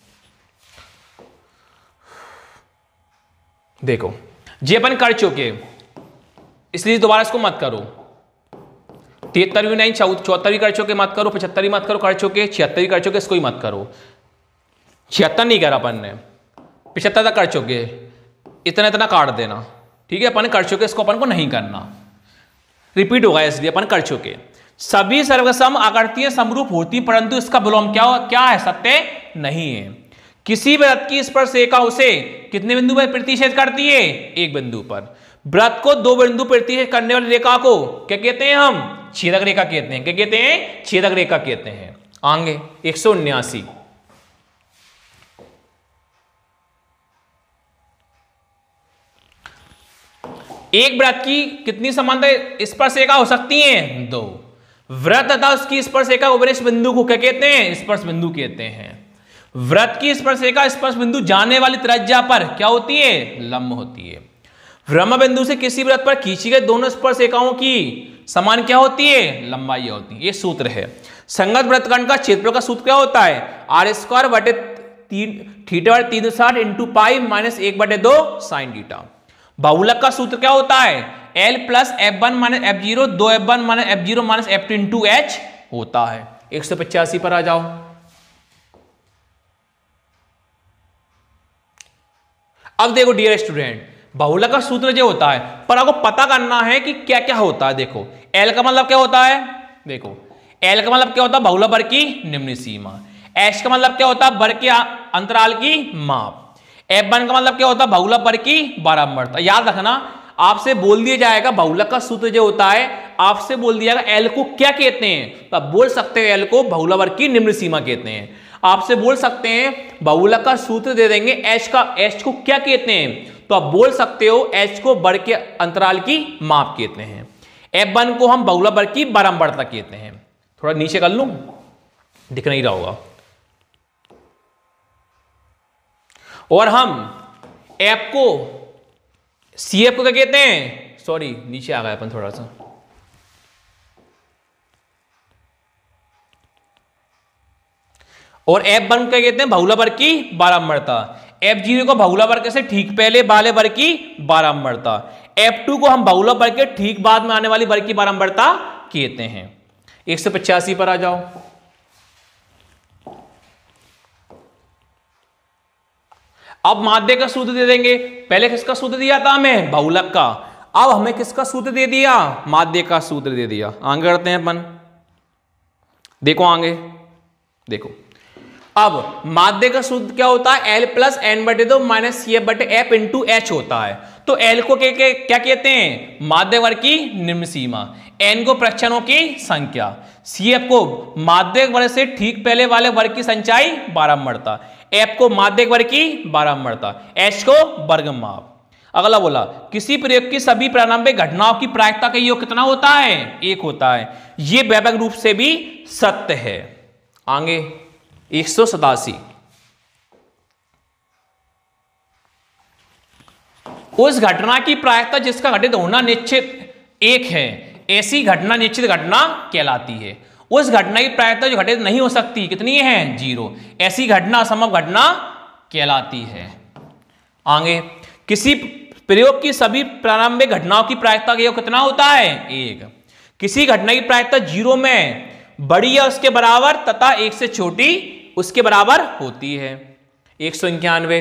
देखो ये अपन कर चुके, इसलिए दोबारा इसको मत करो। 73 भी नहीं, 74 भी कर चुके, मत करो। 75 भी मत करो, कर चुके। 76 भी कर चुके, इसको ही मत करो। 76 नहीं करा अपन ने, 75 तक कर चुके, इतना इतना काट देना, ठीक है। अपन कर चुके, इसको अपन को नहीं करना, रिपीट होगा इसलिए अपन कर चुके। सभी सर्वसम आकृतियां समरूप होती, परंतु इसका विलोम क्या है, सत्य नहीं है। किसी वृत्त की स्पर्श रेखा उसे कितने बिंदु पर प्रतिच्छेद करती है, एक बिंदु पर। वृत्त को 2 बिंदु प्रतिच्छेद करने वाली रेखा को क्या कहते हैं, हम छेदक रेखा कहते हैं। क्या कहते हैं, छेदक रेखा कहते हैं। आगे 179, एक वृत्त की कितनी समांतर स्पर्श रेखा हो सकती है, 2। वृत्त तथा उसकी स्पर्श रेखा उपरिष्ट बिंदु को क्या कहते हैं, स्पर्श बिंदु कहते हैं। वृत्त की स्पर्श रेखा स्पर्श बिंदु जाने वाली त्रिज्या पर क्या होती है, लंब होती है। ब्रह्म बिंदु से किसी वृत्त पर खींची गई दोनों स्पर्श रेखाओं की समान क्या होती है, लंबाई होती है। ये सूत्र है। संगत वृत्तखंड का क्षेत्रफल का सूत्र क्या होता है, r² बटे 360 into pi minus 1/2 sine theta. बहुलक का सूत्र क्या होता है, L plus F1 minus F0 2F1 minus F0 minus F2 into H होता है। 185 पर आ जाओ। अब देखो डियर स्टूडेंट, बहुलक का सूत्र जो होता है, पर आपको पता करना है कि क्या क्या होता है। देखो L का मतलब क्या होता है, देखो L का मतलब क्या होता है, बहुलक वर्ग की निम्न सीमा। H का मतलब क्या होता है, वर्ग के अंतराल की माप। F1 का मतलब क्या होता है, बहुलक वर्ग की बारंबारता। याद रखना, आपसे बोल दिया जाएगा बहुलक का सूत्र जो होता है, आपसे बोल दिया जाएगा एल को क्या कहते हैं, तो आप बोल सकते हैं एल को बहुलक वर्ग की निम्न सीमा कहते हैं। आपसे बोल सकते हैं बहुलक का सूत्र दे देंगे, एच को क्या कहते हैं, तो आप बोल सकते हो एच को वर्ग के अंतराल की माप कहते हैं। F1 को हम बहुलक वर्ग की बारंबारता कहते हैं। थोड़ा नीचे कर लूं, दिख नहीं रहा होगा। और हम एफ को CF को क्या कहते हैं, सॉरी नीचे आ गया अपन थोड़ा सा, और F1 क्या कहते हैं, बहुलक वर्ग की बारंबारता। F0 को बहुलक वर्ग से ठीक पहले वाले वर्ग की बारंबारता। F2 को हम बहुलक वर्ग के ठीक बाद में आने वाली वर्ग की बारंबारता कहते हैं। 185 पर आ जाओ। अब माध्य का सूत्र दे देंगे। पहले किसका सूत्र दिया था हमें, बहुलक का। अब हमें किसका सूत्र दे दिया, माध्य का सूत्र दे दिया। आगे करते हैं अपन, देखो आगे देखो। अब माध्य का सूत्र क्या होता है, एल प्लस एन बटे दो माइनस सी एफ बटे एफ इंटू एच होता है। तो एल को क्या कहते हैं, माध्य वर्ग की निम्न सीमा, एन को प्रक्षणों की संख्या, सी एफ को माध्य वर्ग से ठीक पहले वाले वर्ग की संचाई बारंबारता, एफ को माध्य वर्ग की बारंबारता, एच को वर्ग माप। अगला बोला, किसी प्रयोग की सभी प्रारंभिक घटनाओं की प्रायिकता का योग कितना होता है, 1 होता है। यह व्यापक रूप से भी सत्य है। आगे 187, उस घटना की प्रायिकता जिसका घटित होना निश्चित 1 है, ऐसी घटना निश्चित घटना कहलाती है। उस घटना की प्रायिकता जो घटित नहीं हो सकती कितनी है, 0, ऐसी घटना असंभव घटना कहलाती है। आगे, किसी प्रयोग की सभी प्रारंभिक घटनाओं की प्रायिकता का योग कितना होता है, 1। किसी घटना की प्रायिकता 0 में बड़ी या उसके बराबर तथा 1 से छोटी उसके बराबर होती है। 191,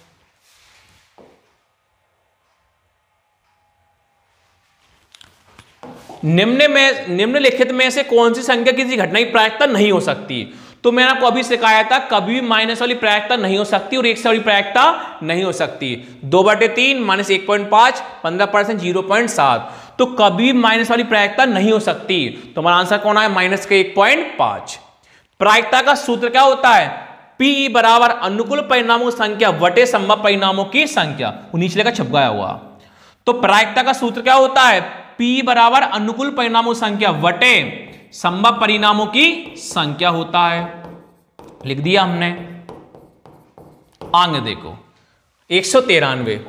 निम्नलिखित में से कौन सी संख्या किसी घटना की प्रायिकता नहीं हो सकती। तो मैंने आपको अभी सिखाया था, कभी भी माइनस वाली प्रायिकता नहीं हो सकती और 1 से वाली प्रायिकता नहीं हो सकती। 2/3 माइनस 1.5 15% 0.7, तो कभी माइनस वाली प्रायिकता नहीं हो सकती। तो हमारा आंसर कौन है, माइनस के 1.5। प्रायिकता का सूत्र क्या होता है, पी बराबर अनुकूल परिणामों की संख्या बटे संभव परिणामों की संख्या। नीचे का छप गया हुआ। तो प्रायिकता का सूत्र क्या होता है, पी बराबर अनुकूल परिणामों की संख्या बटे संभव परिणामों की संख्या होता है। लिख दिया हमने। आगे देखो 193,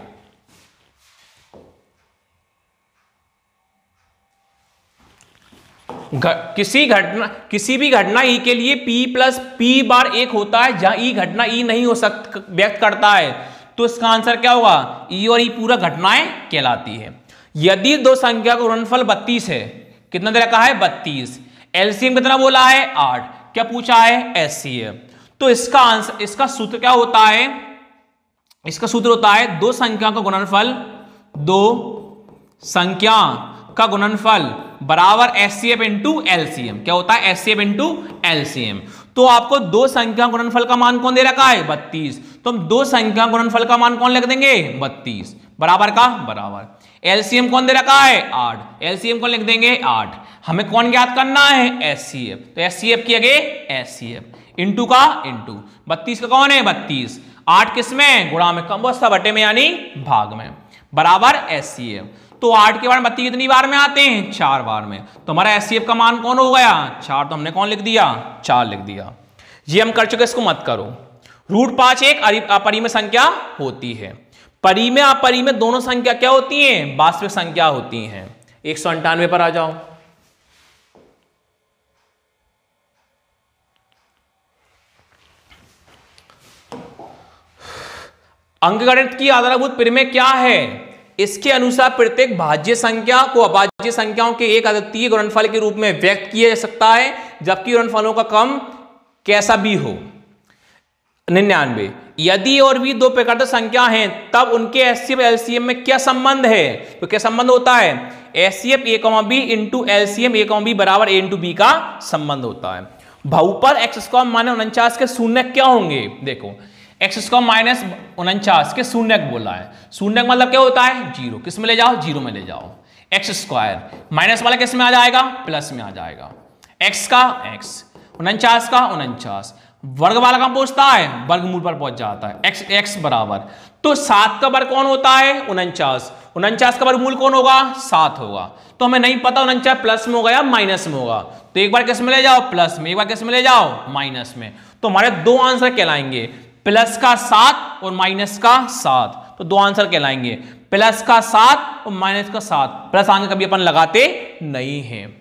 किसी भी घटना ई के लिए P प्लस P बार 1 होता है, जहां ई घटना ई नहीं हो सकता व्यक्त करता है, तो इसका आंसर क्या होगा, ई और ई पूरा घटनाएं कहलाती है। यदि दो संख्या का गुणनफल 32 है, कितना दे रखा है, 32, एलसीएम कितना बोला है, 8, क्या पूछा है, एचसीएफ। तो इसका आंसर, इसका सूत्र क्या होता है, इसका सूत्र होता है दो संख्या का गुणनफल, दो संख्या का गुणनफल बराबर एचसीएफ इंटू एलसीएम। क्या होता है, एचसीएफ इंटू एलसीएम। तो आपको दो संख्या गुणनफल का मान कौन दे रखा है, 32, तो हम दो संख्या गुणनफल का मान कौन लिख देंगे, 32 बराबर का बराबर। एलसीएम कौन दे रखा है, 8, एलसीएम कौन लिख देंगे, 8। हमें कौन ज्ञात करना है, एचसीएफ। तो एचसीएफ की आगे एचसीएफ, इंटू का इंटू, 32 का कौन है, 32, 8 किस में, गुणा में, कम बस्ता बटे में यानी भाग में, बराबर एचसीएफ। तो 8 के बाद 32 कितनी बार में आते हैं, 4 बार में। तो हमारा एचसीएफ का मान कौन हो गया, 4। तो हमने कौन लिख दिया, 4 लिख दिया। ये हम कर चुके, इसको मत करो। √5 एक अपरिमेय संख्या होती है। परिमेय अपरिमेय दोनों संख्या क्या होती हैं, वास्तविक संख्या होती हैं। 198 पर आ जाओ। अंकगणित की आधारभूत परिमेय क्या है, इसके अनुसार प्रत्येक भाज्य संख्या को अभाज्य संख्याओं के एक अद्वितीय गुणनफल के रूप में व्यक्त किया जा सकता है, जबकि गुणनफलों का क्रम कैसा भी हो। 99, यदि और भी दो प्रकृत संख्या हैं, तब उनके एचसीएफ एलसीएम में क्या संबंध है। तो क्या संबंध होता है, HCF a, b into LCM a, b बराबर a इंटू b का संबंध होता है। बहुपद x² माने 49 के शून्य क्या होंगे, देखो एक्स स्क्वायर माइनस 49 के शून्यक बोला है। शून्यक मतलब क्या होता है? जीरो। किस में ले जाओ? जीरो में ले जाओ। एक्स स्क्वायर माइनस वाला किस में आ जाएगा? प्लस में आ जाएगा। एक्स का एक्स, 49 का 49, वर्ग वाला कहां पहुंचता है? वर्गमूल पर पहुंच जाता है। एक्स एक्स बराबर, तो 7 का वर्ग कौन होता है? 49। 49 का वर्गमूल कौन होगा? 7 होगा। तो हमें नहीं पता 49 प्लस में होगा या माइनस में होगा, तो एक बार किस में ले जाओ? प्लस में, एक बार किस में ले जाओ? माइनस में। तो हमारे दो आंसर कहलाएंगे, प्लस का 7 और माइनस का 7। तो दो आंसर कहलाएंगे, प्लस का 7 और माइनस का 7। प्लस आगे कभी अपन लगाते नहीं है।